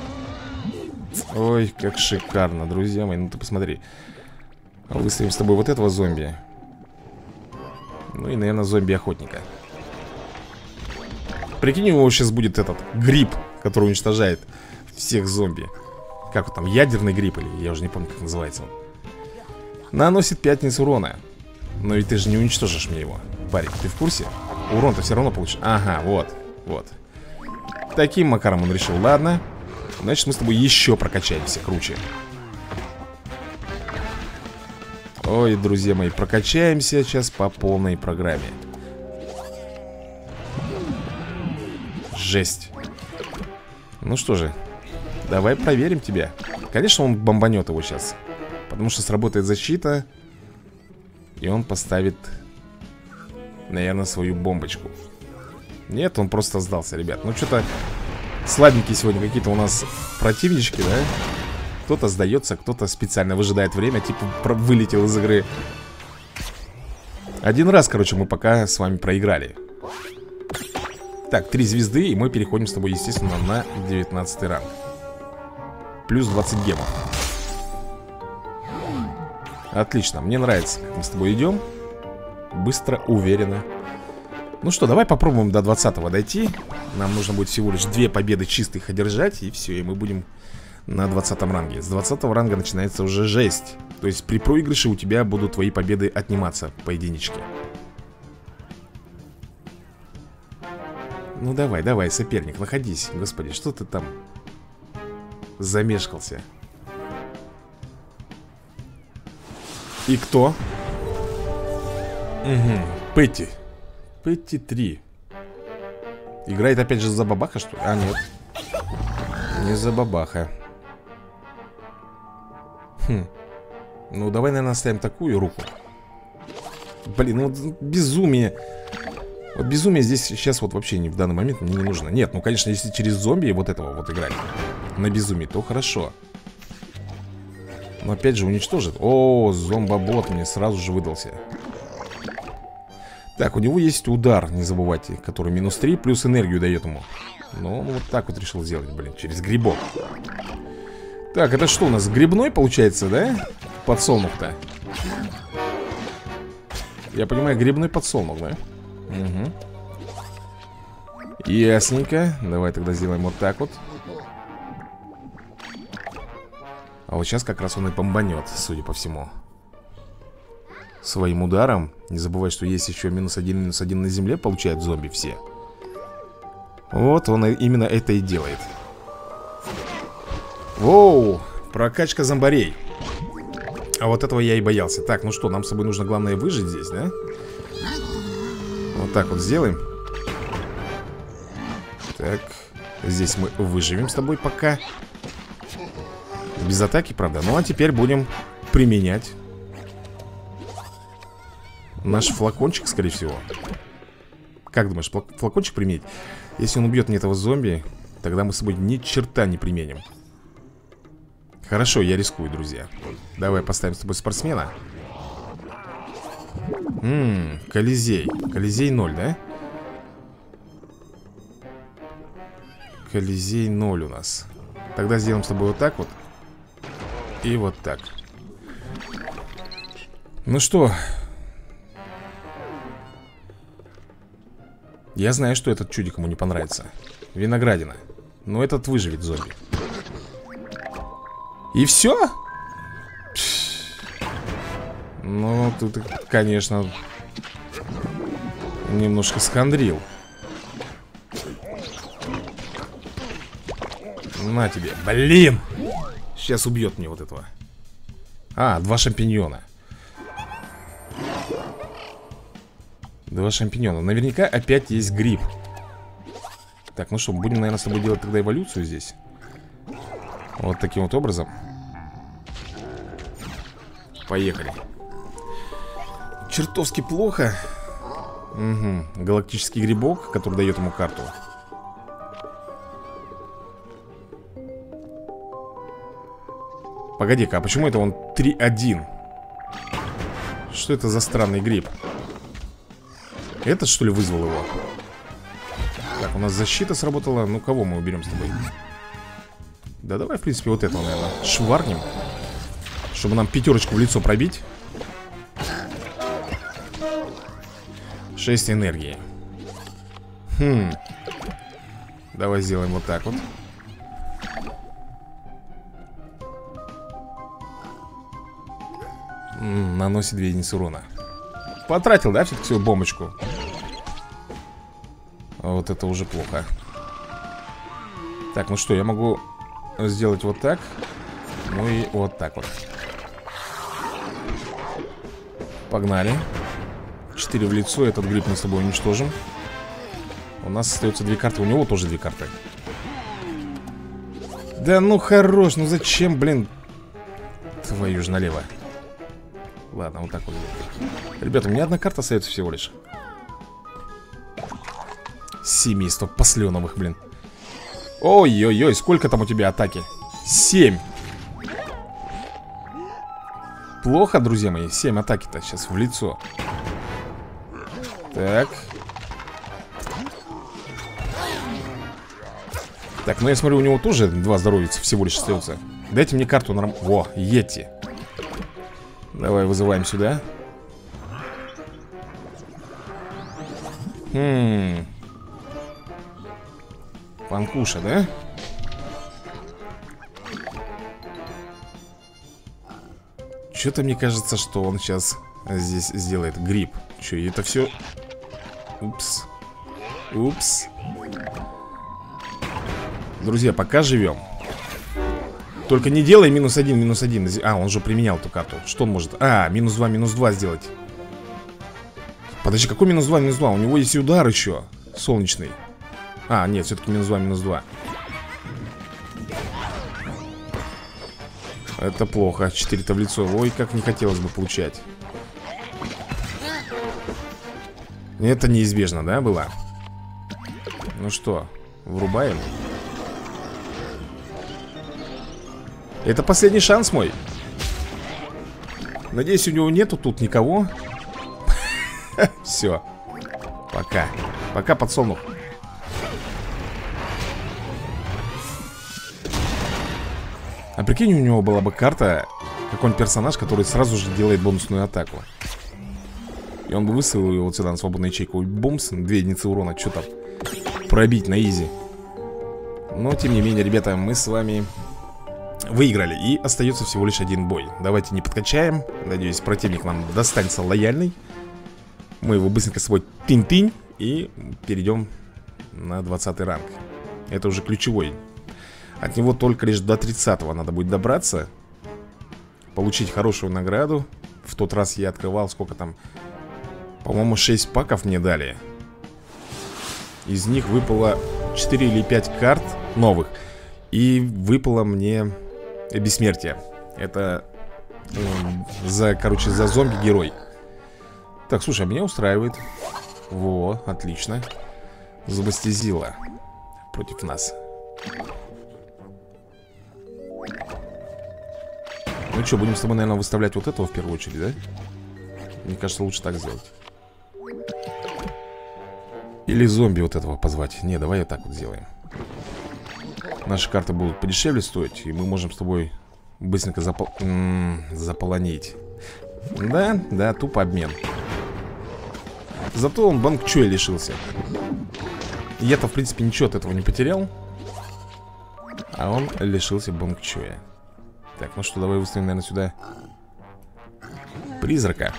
Ой, как шикарно, друзья мои. Ну ты посмотри. Выставим с тобой вот этого зомби. Ну и, наверное, зомби-охотника. Прикинь, у него сейчас будет этот гриб, который уничтожает всех зомби. Как он там, ядерный гриб или я уже не помню, как называется он. Наносит 5 урона. Но ведь ты же не уничтожишь мне его. Парень, ты в курсе? Урон-то все равно получишь. Ага, вот. Таким макаром он решил. Ладно. Значит, мы с тобой еще прокачаемся круче. Ой, друзья мои, прокачаемся сейчас по полной программе. Жесть. Ну что же, давай проверим тебя. Конечно, он бомбанет его сейчас, потому что сработает защита. И он поставит, наверное, свою бомбочку. Нет, он просто сдался, ребят. Ну что-то слабенькие сегодня какие-то у нас противнички, да? Кто-то сдается, кто-то специально выжидает время, типа вылетел из игры. Один раз, короче, мы пока с вами проиграли. Так, 3 звезды, и мы переходим с тобой, естественно, на 19 ранг. Плюс 20 гемов. Отлично, мне нравится, как мы с тобой идем. Быстро, уверенно. Ну что, давай попробуем до 20-го дойти. Нам нужно будет всего лишь 2 победы чистых одержать. И все, и мы будем на 20-м ранге. С 20-го ранга начинается уже жесть. То есть при проигрыше у тебя будут твои победы отниматься по единичке. Ну давай, соперник, находись. Господи, что ты там замешкался? И кто? Угу, Петти. Петти 3. Играет опять же за бабаха, что ли? А, нет. Не за бабаха. Ну, давай, наверное, оставим такую руку. Блин, ну вот безумие. Вот безумие здесь сейчас вот вообще в данный момент мне не нужно. Нет, ну, конечно, если через зомби вот этого вот играть на безумие, то хорошо. Но опять же уничтожит. О, зомбобот мне сразу же выдался. Так, у него есть удар, не забывайте, который -3, плюс энергию дает ему. Ну, вот так вот решил сделать, блин, через грибок. Так, это что у нас, грибной получается, да? Подсолнух-то. Я понимаю, грибной подсолнух, да? Угу. Ясненько. Давай тогда сделаем вот так вот. А вот сейчас как раз он и бомбанет, судя по всему. Своим ударом. Не забывай, что есть еще -1 на земле. Получают зомби все. Вот он именно это и делает. Воу, прокачка зомбарей. А вот этого я и боялся. Так, ну что, нам с собой нужно, главное, выжить здесь, да? Вот так вот сделаем. Так, здесь мы выживем с тобой пока. Без атаки, правда. Ну а теперь будем применять наш флакончик, скорее всего. Как думаешь, флакончик применить? Если он убьет мне этого зомби, тогда мы с собой ни черта не применим. Хорошо, я рискую, друзья. Давай поставим с тобой спортсмена. Колизей. Колизей 0, да? Колизей 0 у нас. Тогда сделаем с тобой вот так вот. И вот так. Ну что? Я знаю, что этот чудик ему не понравится. Виноградина. Но этот выживет, зомби. И все? Ну, тут, конечно, немножко схандрил. На тебе. Блин! Сейчас убьет мне вот этого. А, 2 шампиньона. 2 шампиньона. Наверняка опять есть гриб. Так, ну что, будем, наверное, с тобой делать тогда эволюцию здесь. Вот таким вот образом. Поехали. Чертовски плохо. Угу. Галактический грибок, который дает ему карту. Погоди-ка, а почему это он 3-1? Что это за странный гриб? Этот, что ли, вызвал его? Так, у нас защита сработала. Ну, кого мы уберем с тобой? Да давай, в принципе, вот этого, наверное, шваркнем, чтобы нам 5 в лицо пробить. 6 энергии. Давай сделаем вот так вот. Наносит 2 единицы урона. Потратил, да, все-таки свою бомбочку? Вот это уже плохо. Так, ну что, я могу сделать вот так. Ну и вот так вот. Погнали. 4 в лицо, этот гриб мы с тобой уничтожим. У нас остается 2 карты, у него тоже 2 карты. Да ну хорош, ну зачем, блин? Твою же налево. Ладно, вот так вот. Ребята, у меня 1 карта остается всего лишь. Семейство посленовых, блин. Ой-ой-ой, сколько там у тебя атаки? 7. Плохо, друзья мои, 7 атаки-то сейчас в лицо. Так. Так, ну я смотрю, у него тоже 2 здоровьица всего лишь остается. Дайте мне карту норм... Во, Йети. Давай вызываем сюда. Панкуша, да? Что-то мне кажется, что он сейчас здесь сделает гриб. Что, это все... Упс. Упс. Друзья, пока живем. Только не делай -1, -1. А, он же применял эту карту. Что он может? А, -2, -2 сделать. Подожди, какой -2, -2? У него есть и удар еще. Солнечный. А, нет, все-таки -2, -2. Это плохо. 4-то в лицо. Ой, как не хотелось бы получать. Это неизбежно, да, было? Ну что, врубаем? Это последний шанс мой. Надеюсь, у него нету тут никого. Все. Пока. Пока, подсолнух. А прикинь, у него была бы карта, какой-нибудь персонаж, который сразу же делает бонусную атаку. И он бы выставил его сюда на свободную ячейку. Бумс, 2 единицы урона, что там пробить на изи. Но, тем не менее, ребята, мы с вами выиграли. И остается всего лишь 1 бой. Давайте не подкачаем. Надеюсь, противник нам достанется лояльный. Мы его быстренько с собой тынь-тынь. И перейдем на 20 ранг. Это уже ключевой. От него только лишь до 30-го надо будет добраться. Получить хорошую награду. В тот раз я открывал, сколько там, по-моему, 6 паков мне дали. Из них выпало 4 или 5 карт новых. И выпало мне бессмертие. Это за зомби-герой. Так, слушай, а меня устраивает. Во, отлично. Зубастезила против нас. Ну что, будем с тобой, наверное, выставлять вот этого в первую очередь, да? Мне кажется, лучше так сделать. Или зомби вот этого позвать. Не, давай вот так вот сделаем. Наши карты будут подешевле стоить, и мы можем с тобой быстренько заполонить. Да, да, тупо обмен. Зато он банк Чуя лишился. Я-то, в принципе, ничего от этого не потерял. А он лишился банк Чуя. Так, ну что, давай выставим, наверное, сюда призрака.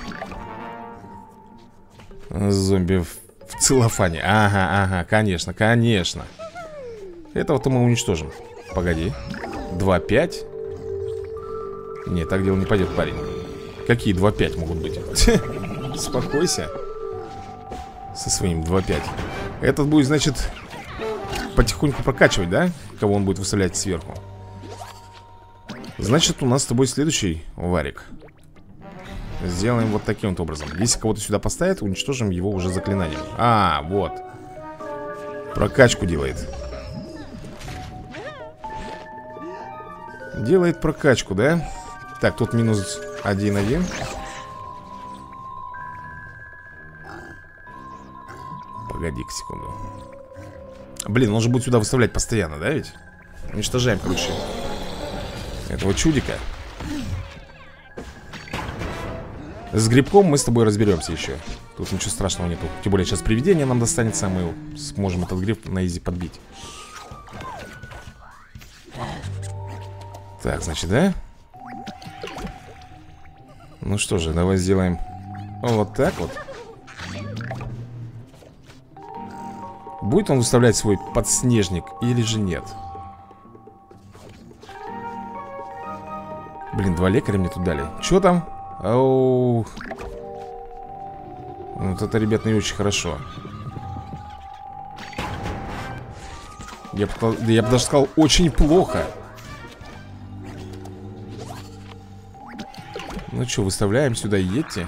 Зомби в целлофане. Ага, ага, конечно, конечно. Этого-то мы уничтожим. Погоди. 2-5. Нет, так дело не пойдет, парень. Какие 2-5 могут быть? Успокойся. Со своим 2-5. Этот будет, значит, потихоньку прокачивать, да? Кого он будет выставлять сверху. Значит, у нас с тобой следующий варик. Сделаем вот таким вот образом. Если кого-то сюда поставят, уничтожим его уже заклинанием. А, вот. Прокачку делает. Делает прокачку, да? Так, тут минус 1-1. Погоди-ка секунду. Блин, он же будет сюда выставлять постоянно, да ведь? Уничтожаем, короче, этого чудика. С грибком мы с тобой разберемся еще. Тут ничего страшного нету. Тем более сейчас привидение нам достанется. Мы сможем этот гриб на изи подбить. Так, значит, да? Ну что же, давай сделаем вот так вот. Будет он выставлять свой подснежник или же нет? Блин, 2 лекаря мне тут дали. Че там? Оу. Вот это, ребят, не очень хорошо. Я бы даже сказал, очень плохо. Ну что, выставляем сюда, едьте.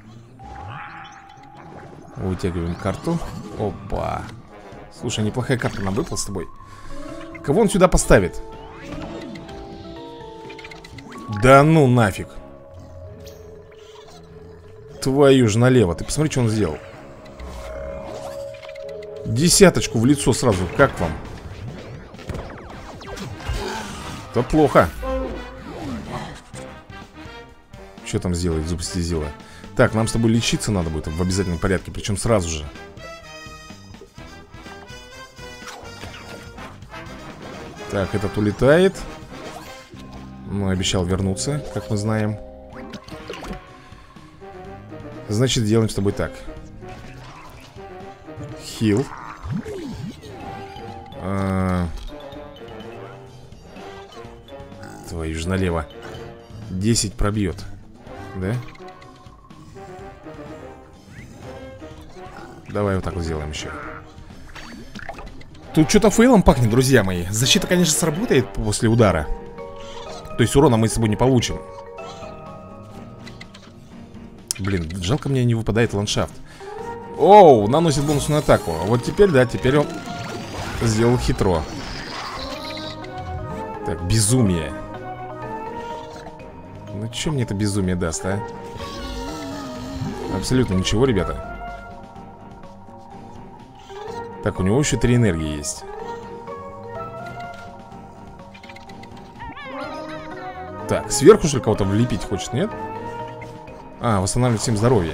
Вытягиваем карту. Опа. Слушай, неплохая карта нам выпала с тобой. Кого он сюда поставит? Да ну нафиг. Твою же налево. Ты посмотри, что он сделал. 10 в лицо сразу. Как вам? Это плохо. Что там сделает, зубстезила? Так, нам с тобой лечиться надо будет в обязательном порядке. Причем сразу же. Так, этот улетает. Ну, обещал вернуться, как мы знаем. Значит, делаем с тобой так. Хил. Твою же налево. 10 пробьет. Да? Давай вот так вот сделаем еще. Тут что-то фейлом пахнет, друзья мои. Защита, конечно, сработает после удара. То есть урона мы с собой не получим. Блин, жалко мне не выпадает ландшафт. Оу, наносит бонусную атаку. А вот теперь, да, теперь он сделал хитро. Так, безумие. Ну что мне это безумие даст, а? Абсолютно ничего, ребята. Так, у него еще 3 энергии есть. Так, сверху что ли кого-то влепить хочет, нет? А, восстанавливать всем здоровье.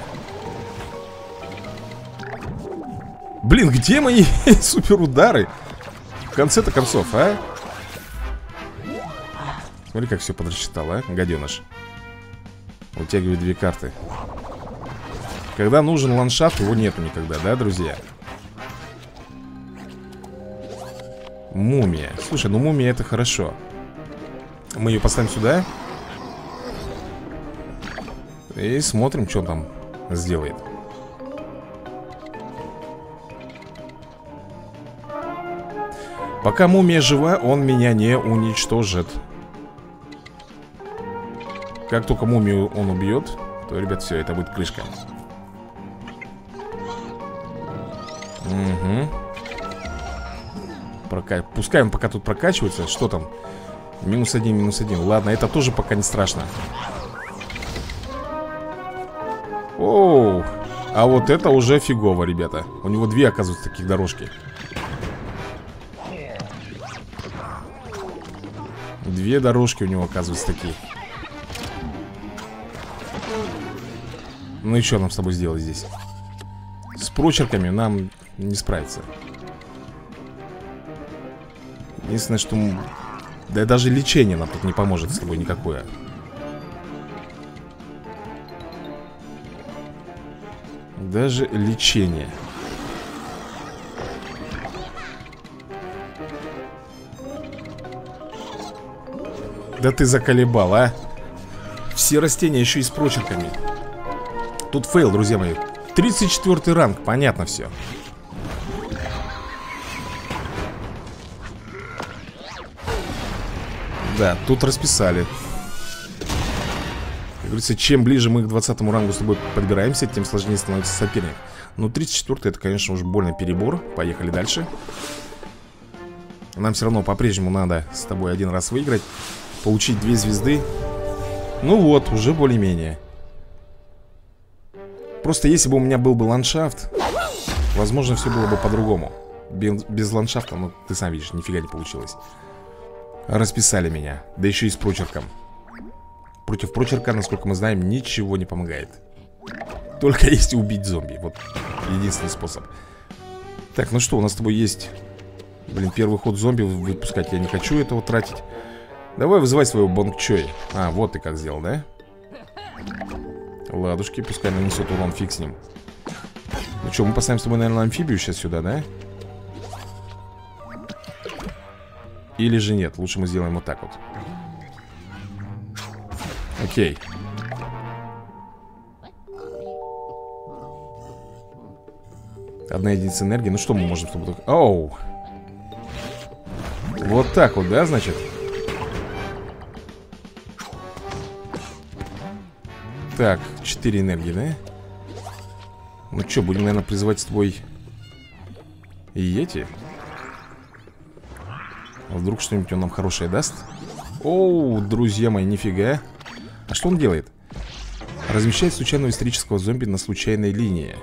Блин, где мои суперудары? В конце-то концов, а? Смотри, как все подрасчитал, а, гаденыш. Вытягивает 2 карты. Когда нужен ландшафт, его нету никогда, да, друзья? Мумия. Слушай, ну мумия это хорошо. Мы ее поставим сюда. И смотрим, что он там сделает. Пока мумия жива, он меня не уничтожит. Как только мумию он убьет, то, ребят, все, это будет крышка. Угу. Пускай он пока тут прокачивается. Что там? -1, -1. Ладно, это тоже пока не страшно. Оу. А вот это уже фигово, ребята. У него 2, оказывается, таких дорожки. 2 дорожки у него, оказывается, такие. Ну и что нам с тобой сделать здесь? С прочерками нам не справиться. Единственное, что... Да даже лечение нам тут не поможет с тобой никакое. Даже лечение. Да ты заколебал, а. Все растения еще и с прочерками. Тут фейл, друзья мои. 34 ранг, понятно все. Да, тут расписали. Как говорится, чем ближе мы к 20 рангу с тобой подбираемся, тем сложнее становится соперник. Но 34 это, конечно, уже больно перебор. Поехали дальше. Нам все равно по-прежнему надо с тобой один раз выиграть, получить 2 звезды. Ну вот, уже более-менее. Просто если бы у меня был бы ландшафт, возможно, все было бы по-другому. Без ландшафта, ну, ты сам видишь, нифига не получилось. Расписали меня, да еще и с прочерком. Против прочерка, насколько мы знаем, ничего не помогает. Только если убить зомби. Вот единственный способ. Так, ну что, у нас с тобой есть... Блин, первый ход зомби выпускать я не хочу этого тратить. Давай вызывай своего Бонгчой. А, вот ты как сделал, да? Ладушки, пускай нанесет урон, фиг с ним. Ну что, мы поставим с тобой, наверное, амфибию сейчас сюда, да? Или же нет, лучше мы сделаем вот так вот. Окей. Одна единица энергии, ну что мы можем с тобой... Оу! Вот так вот, да, значит? Так, 4 энергии, да? Ну что, будем, наверное, призывать с тобой Йети? А вдруг что-нибудь он нам хорошее даст? Оу, друзья мои, нифига. А что он делает? Размещает случайного исторического зомби на случайной линии.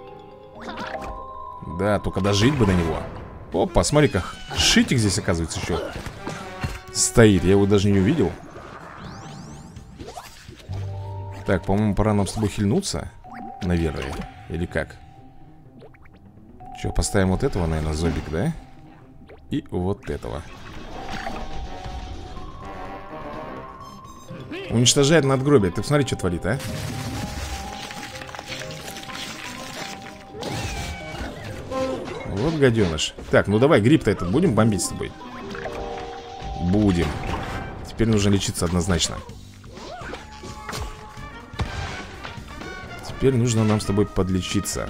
Да, только дожить бы до него. Опа, смотри, как шитик здесь, оказывается, еще стоит. Я его даже не увидел. Так, по-моему, пора нам с тобой хильнуться. Наверное, или как? Че, поставим вот этого, наверное, зомбик, да? И вот этого. Уничтожает надгробие. Ты посмотри, что творит, а? Вот гаденыш. Так, ну давай, гриб-то этот будем бомбить с тобой? Будем. Теперь нужно лечиться однозначно. Теперь нужно нам с тобой подлечиться.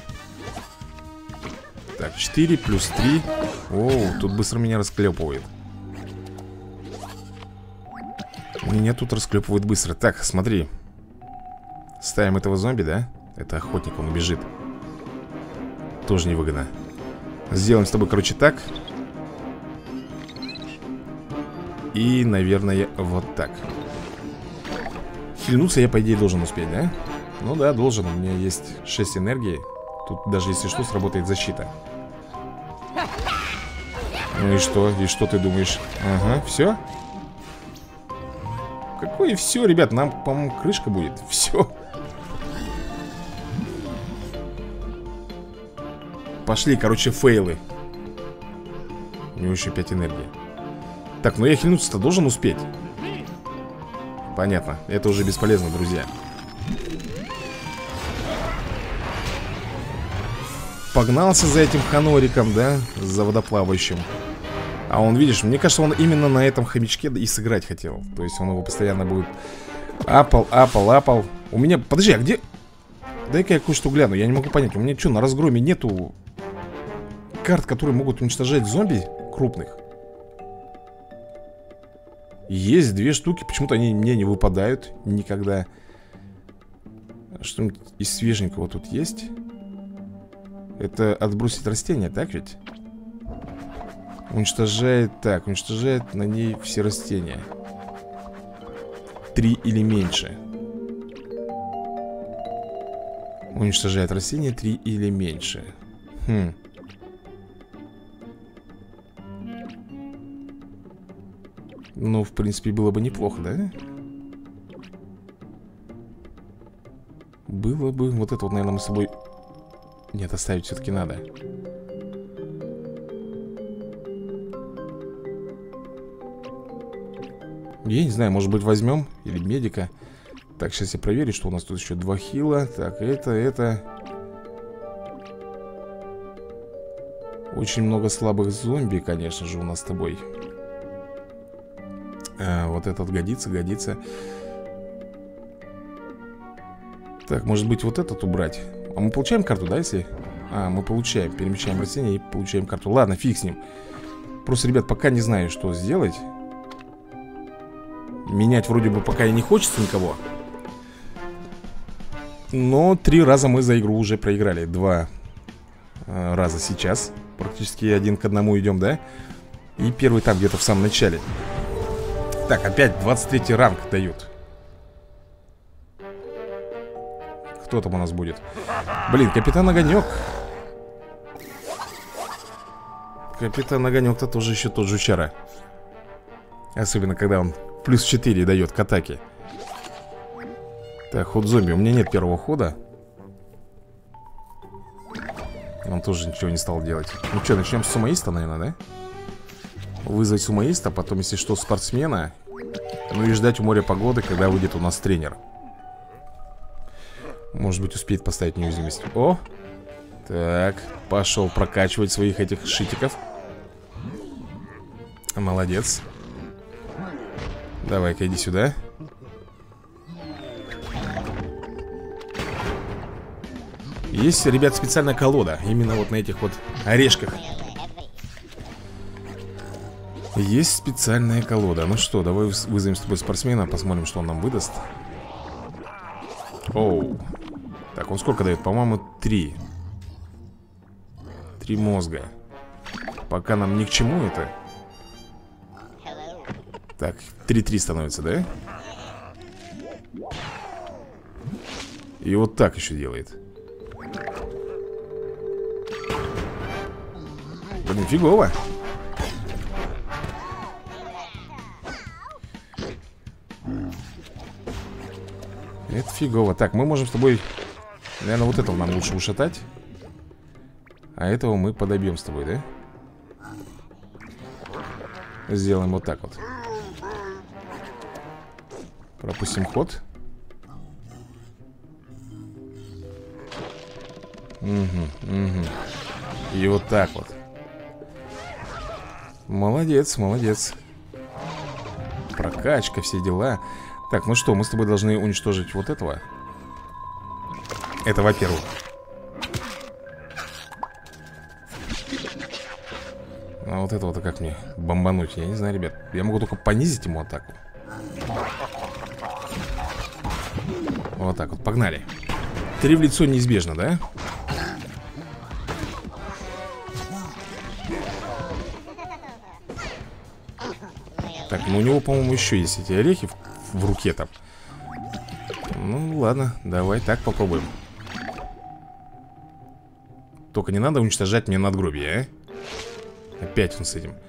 Так, 4 плюс 3. Оу, тут быстро меня расклепывает. Меня тут расклепывает быстро. Так, смотри. Ставим этого зомби, да? Это охотник, он убежит. Тоже невыгодно. Сделаем с тобой, короче, так. И, наверное, вот так. Хильнуться я, по идее, должен успеть, да? Ну да, должен. У меня есть 6 энергии. Тут даже если что, сработает защита. Ну и что? И что ты думаешь? Ага, все? Какое все, ребят? Нам, по-моему, крышка будет. Все. Пошли, короче, фейлы. У него еще 5 энергии. Так, ну я хильнуться-то должен успеть. Понятно, это уже бесполезно, друзья. Погнался за этим ханориком, да? За водоплавающим. А он, видишь, мне кажется, он именно на этом хомячке и сыграть хотел. То есть он его постоянно будет апал. У меня, подожди, а где... Дай-ка я кое-что гляну, я не могу понять. У меня что, на разгроме нету карт, которые могут уничтожать зомби крупных? Есть 2 штуки, почему-то они мне не выпадают никогда. Что-нибудь из свеженького тут есть? Это отбросить растения, так ведь? Уничтожает, так, уничтожает на ней все растения. 3 или меньше. Уничтожает растения 3 или меньше. Ну, в принципе, было бы неплохо, да? Было бы. Вот это вот, наверное, мы с собой... Нет, оставить все-таки надо. Я не знаю, может быть, возьмем. Или медика. Так, сейчас я проверю, что у нас тут еще 2 хила. Так, это... Очень много слабых зомби, конечно же, у нас с тобой. Вот этот годится, годится. Так, может быть вот этот убрать. А мы получаем карту, да, если... мы получаем, перемещаем растение и получаем карту. Ладно, фиг с ним. Просто, ребят, пока не знаю, что сделать. Менять вроде бы пока и не хочется никого. Но 3 раза мы за игру уже проиграли. 2 раза сейчас. Практически 1 к 1 идем, да? И первый там где-то в самом начале. Так, опять 23 ранг дают. Кто там у нас будет? Блин, Капитан Огонек. Капитан Огонек-то тоже еще тот жучара. Особенно, когда он плюс 4 дает к атаке. Так, ход зомби. У меня нет первого хода. Он тоже ничего не стал делать. Ну что, начнем с сумоиста, наверное, да? Вызвать сумоиста, потом, если что, спортсмена. Ну и ждать у моря погоды, когда выйдет у нас тренер. Может быть, успеет поставить неуязвимость. О! Так, пошел прокачивать своих этих шитиков. Молодец. Давай-ка иди сюда. Есть, ребят, специальная колода. Именно вот на этих вот орешках. Есть специальная колода. Ну что, давай вызовем с тобой спортсмена. Посмотрим, что он нам выдаст. Оу. Так, он сколько дает? По-моему, 3. 3 мозга. Пока нам ни к чему это. Так, 3-3 становится, да? И вот так еще делает. Блин, фигово. Это фигово. Так, мы можем с тобой... Наверное, вот этого нам лучше ушатать. А этого мы подобьем с тобой, да? Сделаем вот так вот. Пропустим ход. Угу. И вот так вот. Молодец, молодец. Прокачка, все дела. Так, ну что, мы с тобой должны уничтожить вот этого. Это, во-первых. А вот этого-то как мне бомбануть? Я не знаю, ребят. Я могу только понизить ему атаку. Вот так вот, погнали. 3 в лицо неизбежно, да? Так, ну у него, по-моему, еще есть эти орехи в руке там. Ну, ладно, давай так попробуем. Только не надо уничтожать мне надгробие, а? Опять он с этим.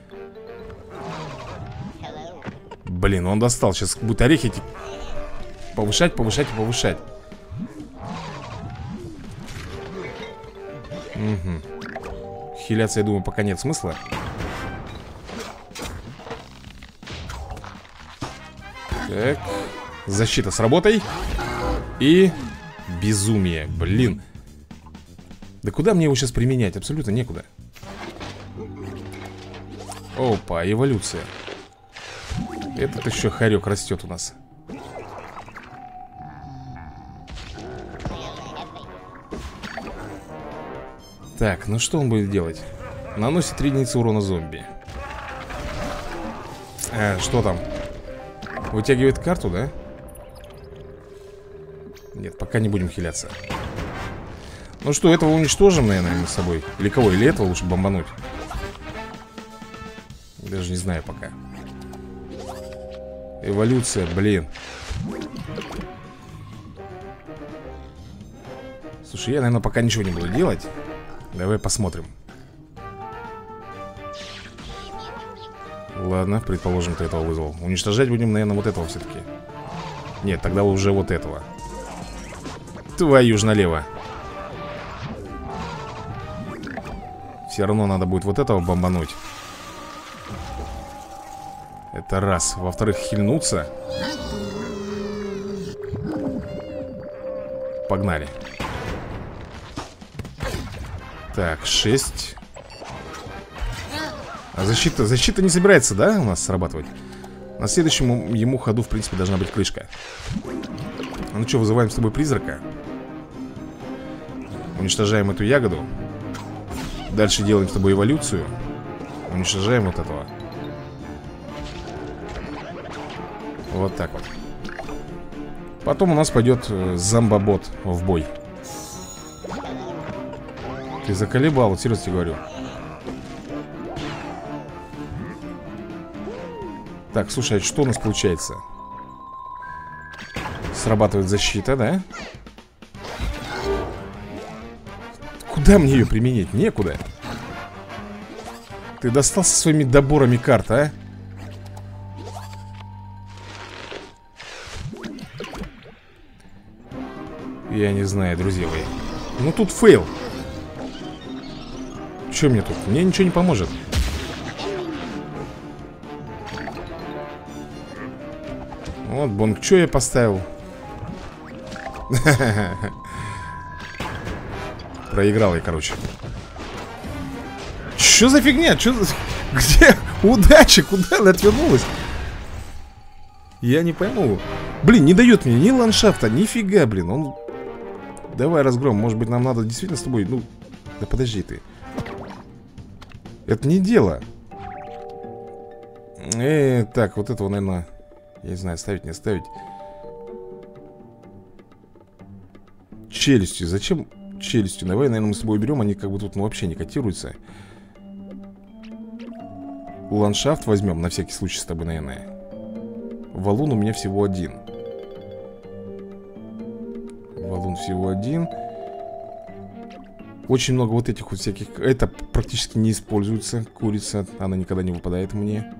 Блин, он достал. Сейчас будет орехи эти повышать, повышать и повышать. Угу. Хиляться, я думаю, пока нет смысла. Так. Защита, сработай. И безумие, блин. Да куда мне его сейчас применять? Абсолютно некуда. Опа, эволюция. Этот еще хорек растет у нас. Так, ну что он будет делать? Наносит 3 единицы урона зомби. Что там? Вытягивает карту, да? Нет, пока не будем хиляться. Ну что, этого уничтожим, наверное, мы с собой. Или кого? Или этого лучше бомбануть? Даже не знаю пока. Эволюция, блин. Слушай, я, наверное, пока ничего не буду делать. Давай посмотрим. Ладно, предположим, ты этого вызвал. Уничтожать будем, наверное, вот этого все-таки. Нет, тогда уже вот этого. Твою ж налево. Все равно надо будет вот этого бомбануть. Это раз. Во-вторых, хильнуться. Погнали. Так, 6. А защита не собирается, да, у нас срабатывать? На следующем ему ходу, в принципе, должна быть крышка. Ну что, вызываем с тобой призрака. Уничтожаем эту ягоду. Дальше делаем с тобой эволюцию. Уничтожаем вот этого. Вот так вот. Потом у нас пойдет зомбобот в бой. Ты заколебал, вот серьезно тебе говорю. Так, слушай, а что у нас получается? Срабатывает защита, да? Куда мне ее применить? Некуда. Ты достал со своими доборами карт, а? Я не знаю, друзья мои. Ну тут фейл. Че мне тут? Мне ничего не поможет. Вот, Бонг, что я поставил? Проиграл я, короче. Что за фигня? Чё за... Где удача? Куда она отвернулась? Я не пойму. Блин, не дает мне ни ландшафта, нифига, блин. Он... Давай разгром. Может быть, нам надо действительно с тобой... Ну, да подожди ты. Это не дело. Так, вот этого, наверное... Я не знаю, ставить, не ставить. Челюстью. Зачем челюстью? Давай, наверное, мы с тобой уберем. Они как бы тут ну, вообще не котируются. Ландшафт возьмем на всякий случай с тобой, наверное. Валун у меня всего один. Валун всего один. Очень много вот этих вот всяких. Это практически не используется. Курица, она никогда не выпадает мне.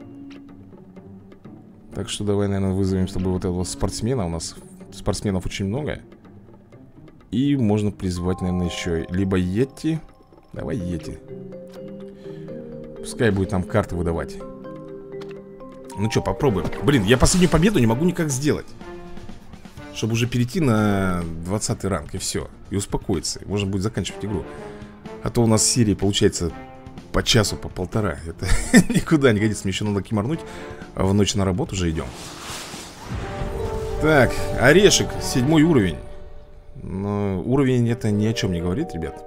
Так что давай, наверное, вызовем с тобой вот этого спортсмена. У нас спортсменов очень много. И можно призвать, наверное, еще либо Йети. Давай Йети. Пускай будет нам карты выдавать. Ну что, попробуем. Блин, я последнюю победу не могу никак сделать. Чтобы уже перейти на 20 ранг. И все, и успокоиться, можно будет заканчивать игру. А то у нас серии получается по часу, по полтора. Это никуда не годится. Мне еще надо кимарнуть. А в ночь на работу уже идем. Так, орешек, 7 уровень. Но уровень это ни о чем не говорит, ребят.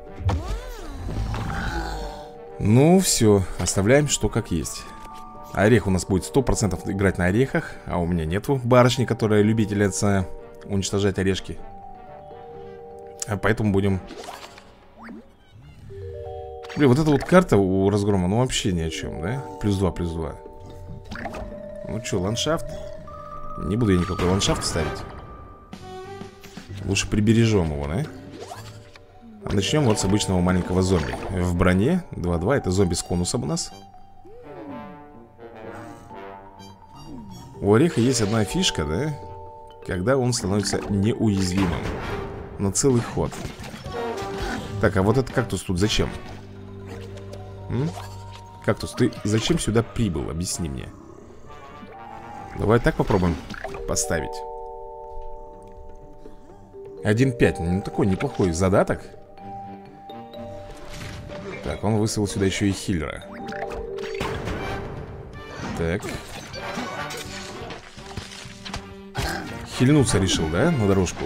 Ну все, оставляем что как есть. Орех у нас будет 100% играть на орехах. А у меня нету барышни, которая любительница уничтожать орешки. А поэтому будем... Блин, вот эта вот карта у разгрома, ну вообще ни о чем, да? Плюс 2, плюс 2. Ну что, ландшафт? Не буду я никакой ландшафт ставить. Лучше прибережем его, да? А начнем вот с обычного маленького зомби. В броне 2-2, это зомби с конусом у нас. У ореха есть одна фишка, да? Когда он становится неуязвимым на целый ход. Так, а вот этот кактус тут зачем? Кактус, ты зачем сюда прибыл? Объясни мне. Давай так попробуем поставить. 1-5, ну такой неплохой задаток. Так, он выставил сюда еще и хиллера. Так. Хильнуться решил, да, на дорожку?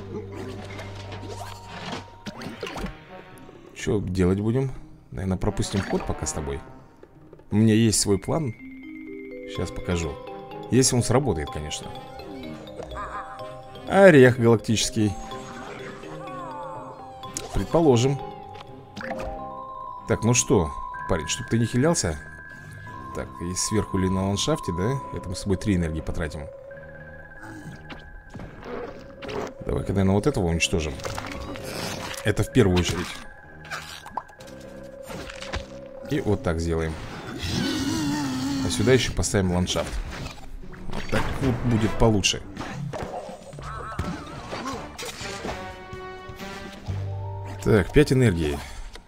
Что делать будем? Наверное, пропустим ход пока с тобой. У меня есть свой план. Сейчас покажу. Если он сработает, конечно. Орех галактический. Предположим. Так, ну что, парень, чтобы ты не хилялся. Так, и сверху или на ландшафте, да? Это мы с собой 3 энергии потратим. Давай-ка, наверное, вот этого уничтожим. Это в первую очередь. И вот так сделаем. А сюда еще поставим ландшафт. Вот так вот будет получше. Так, 5 энергии.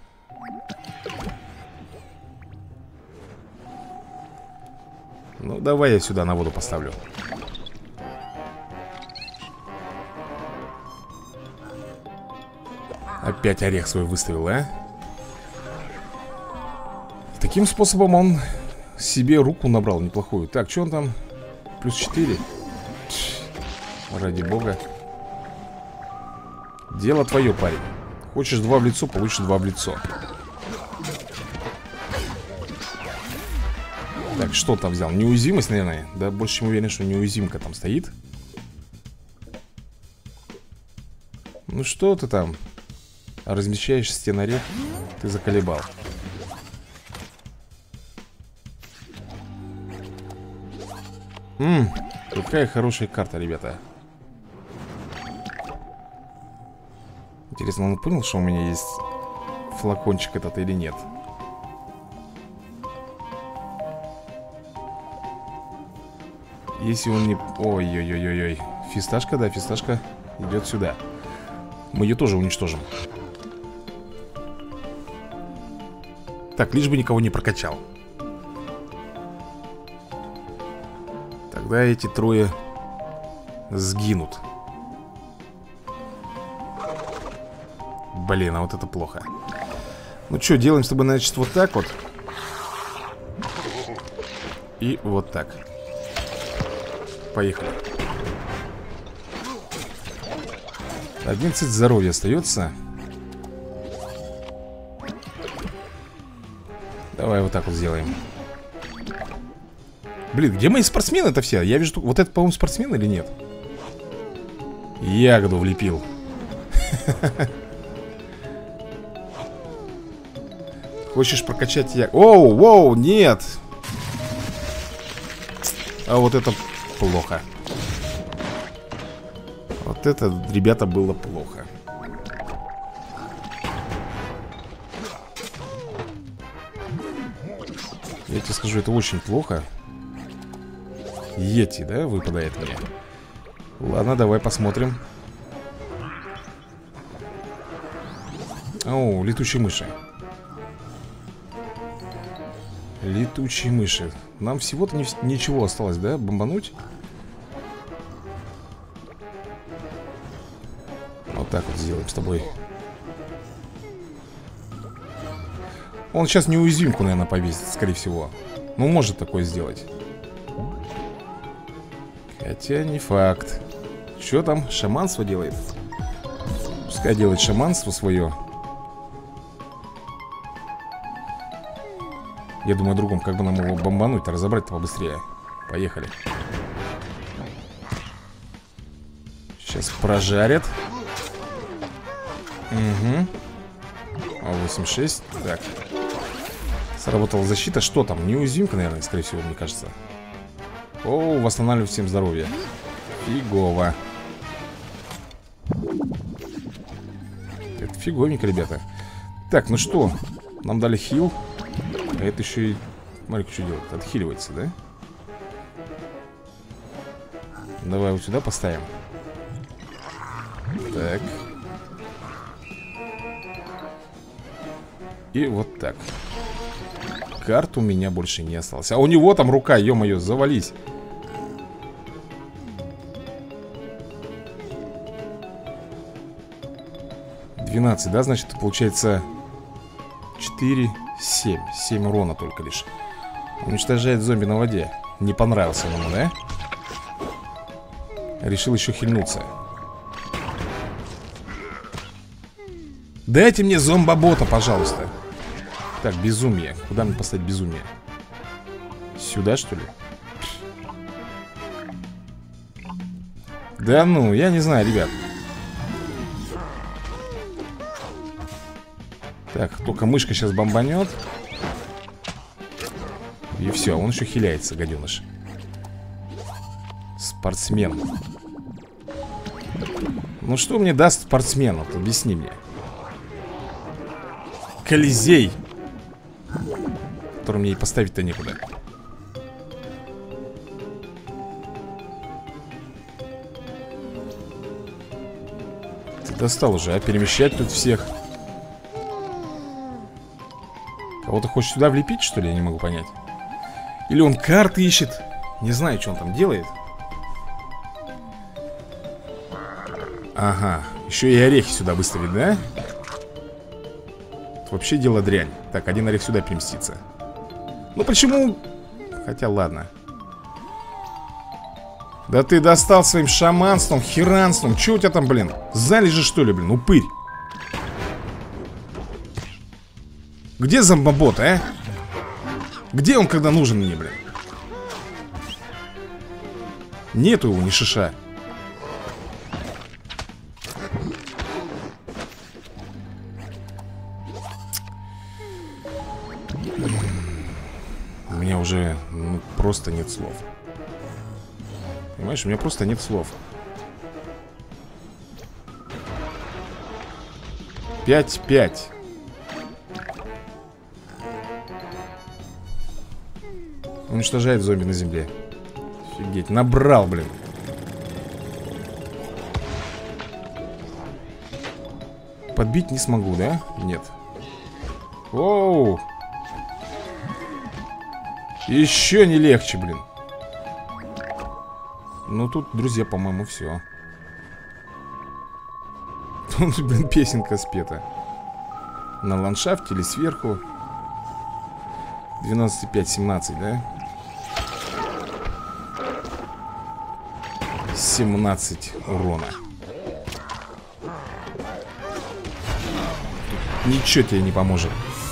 Ну, давай я сюда на воду поставлю. Опять орех свой выставил, а? Таким способом он себе руку набрал неплохую. Так, что он там? Плюс 4. Ради бога. Дело твое, парень. Хочешь 2 в лицо, получишь 2 в лицо. Так, что там взял? Неуязвимость, наверное. Да, больше чем уверен, что неуязвимка там стоит. Ну что ты там размещаешь стенарет? Ты заколебал. Какая хорошая карта, ребята. Интересно, он понял, что у меня есть флакончик этот или нет? Если он не... Ой-ой-ой-ой-ой. Фисташка, да, фисташка идет сюда. Мы ее тоже уничтожим. Так, лишь бы никого не прокачал. Тогда эти трое сгинут. Блин, а вот это плохо. Ну что, делаем с тобой, значит, вот так вот. И вот так. Поехали. 11 здоровья остается. Давай вот так вот сделаем. Блин, где мои спортсмены-то все? Я вижу, вот это, по-моему, спортсмен или нет? Ягоду влепил. Хочешь прокачать ягоду? Оу, воу, нет. А вот это плохо. Вот это, ребята, было плохо. Я тебе скажу, это очень плохо. Йети, да, выпадает мне. Ладно, давай посмотрим. О, летучие мыши. Летучие мыши. Нам всего-то ничего осталось, да, бомбануть? Вот так вот сделаем с тобой. Он сейчас неуязвимку, наверное, повесит, скорее всего. Ну, может такое сделать. Хотя не факт. Что там? Шаманство делает? Пускай делает шаманство свое. Я думаю о другом, как бы нам его бомбануть-то, разобрать-то побыстрее. Поехали. Сейчас прожарят. Угу. 86. Так. Сработала защита. Что там? Неуязвимка, наверное, скорее всего, мне кажется. О, восстанавливает всем здоровье. Фигово. Это фиговенько, ребята. Так, ну что? Нам дали хил. А это еще и... Смотри, что делает. Отхиливается, да? Давай вот сюда поставим. Так. И вот так. Карт у меня больше не осталось. А у него там рука, ё-моё, завались. $12, да, значит, получается 4, 7. 7 урона только лишь. Уничтожает зомби на воде. Не понравился он ему, да? Решил еще хильнуться. Дайте мне зомбобота, пожалуйста. Так, безумие. Куда мне поставить безумие? Сюда, что ли? Да ну, я не знаю, ребят. Так, только мышка сейчас бомбанет. И все, он еще хиляется, гаденыш. Спортсмен. Ну что мне даст спортсмен? Вот объясни мне. Колизей, который мне и поставить-то некуда. Ты достал уже, а? Перемещать тут всех. Кого-то хочет сюда влепить, что ли? Я не могу понять. Или он карты ищет. Не знаю, что он там делает. Ага, еще и орехи сюда выставить, да? Это вообще дело дрянь. Так, один орех сюда переместится. Ну почему Хотя ладно. Да ты достал своим шаманством, херанством. Че у тебя там, блин? Залежи, что ли, блин? Упырь. Где зомбобот, а? Где он, когда нужен мне, блин? Нету его ни шиша. У меня уже просто нет слов. Понимаешь, у меня просто нет слов. 5-5. Уничтожает зомби на земле. Офигеть, набрал, блин. Подбить не смогу, да? Нет. Оу. Еще не легче, блин. Ну тут, друзья, по-моему, все. Тут, блин, песенка спета. На ландшафте или сверху. 12,5-17, да? 17 урона. Ничего тебе не поможет.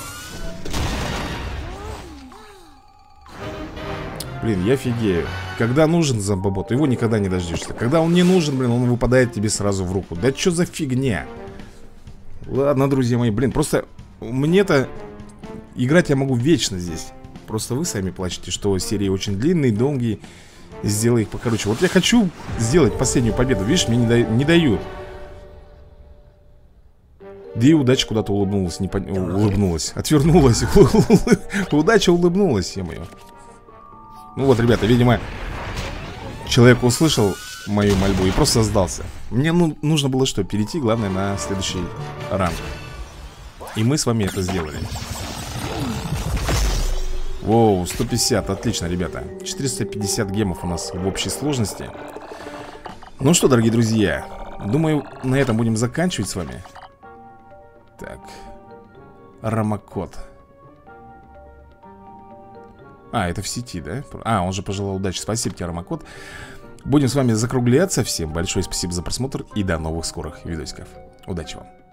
Блин, я офигею. Когда нужен зомбобот, его никогда не дождешься. Когда он не нужен, блин, он выпадает тебе сразу в руку. Да что за фигня? Ладно, друзья мои, блин, просто мне-то играть я могу вечно здесь. Просто вы сами плачете, что серии очень длинные, долгие. Сделай их покороче. Вот я хочу сделать последнюю победу. Видишь, мне не дают. Да и удача куда-то улыбнулась. Улыбнулась. Отвернулась. Удача улыбнулась, ё-моё. Ну вот, ребята, видимо, человек услышал мою мольбу и просто сдался. Мне нужно было что? Перейти, главное, на следующий ранг. И мы с вами это сделали. Воу, 150, отлично, ребята. 450 гемов у нас в общей сложности. Ну что, дорогие друзья, думаю, на этом будем заканчивать с вами. Так. Ромакот. А, это в сети, да? А, он же пожелал удачи. Спасибо тебе, Ромакот. Будем с вами закругляться. Всем большое спасибо за просмотр и до новых скорых видосиков. Удачи вам.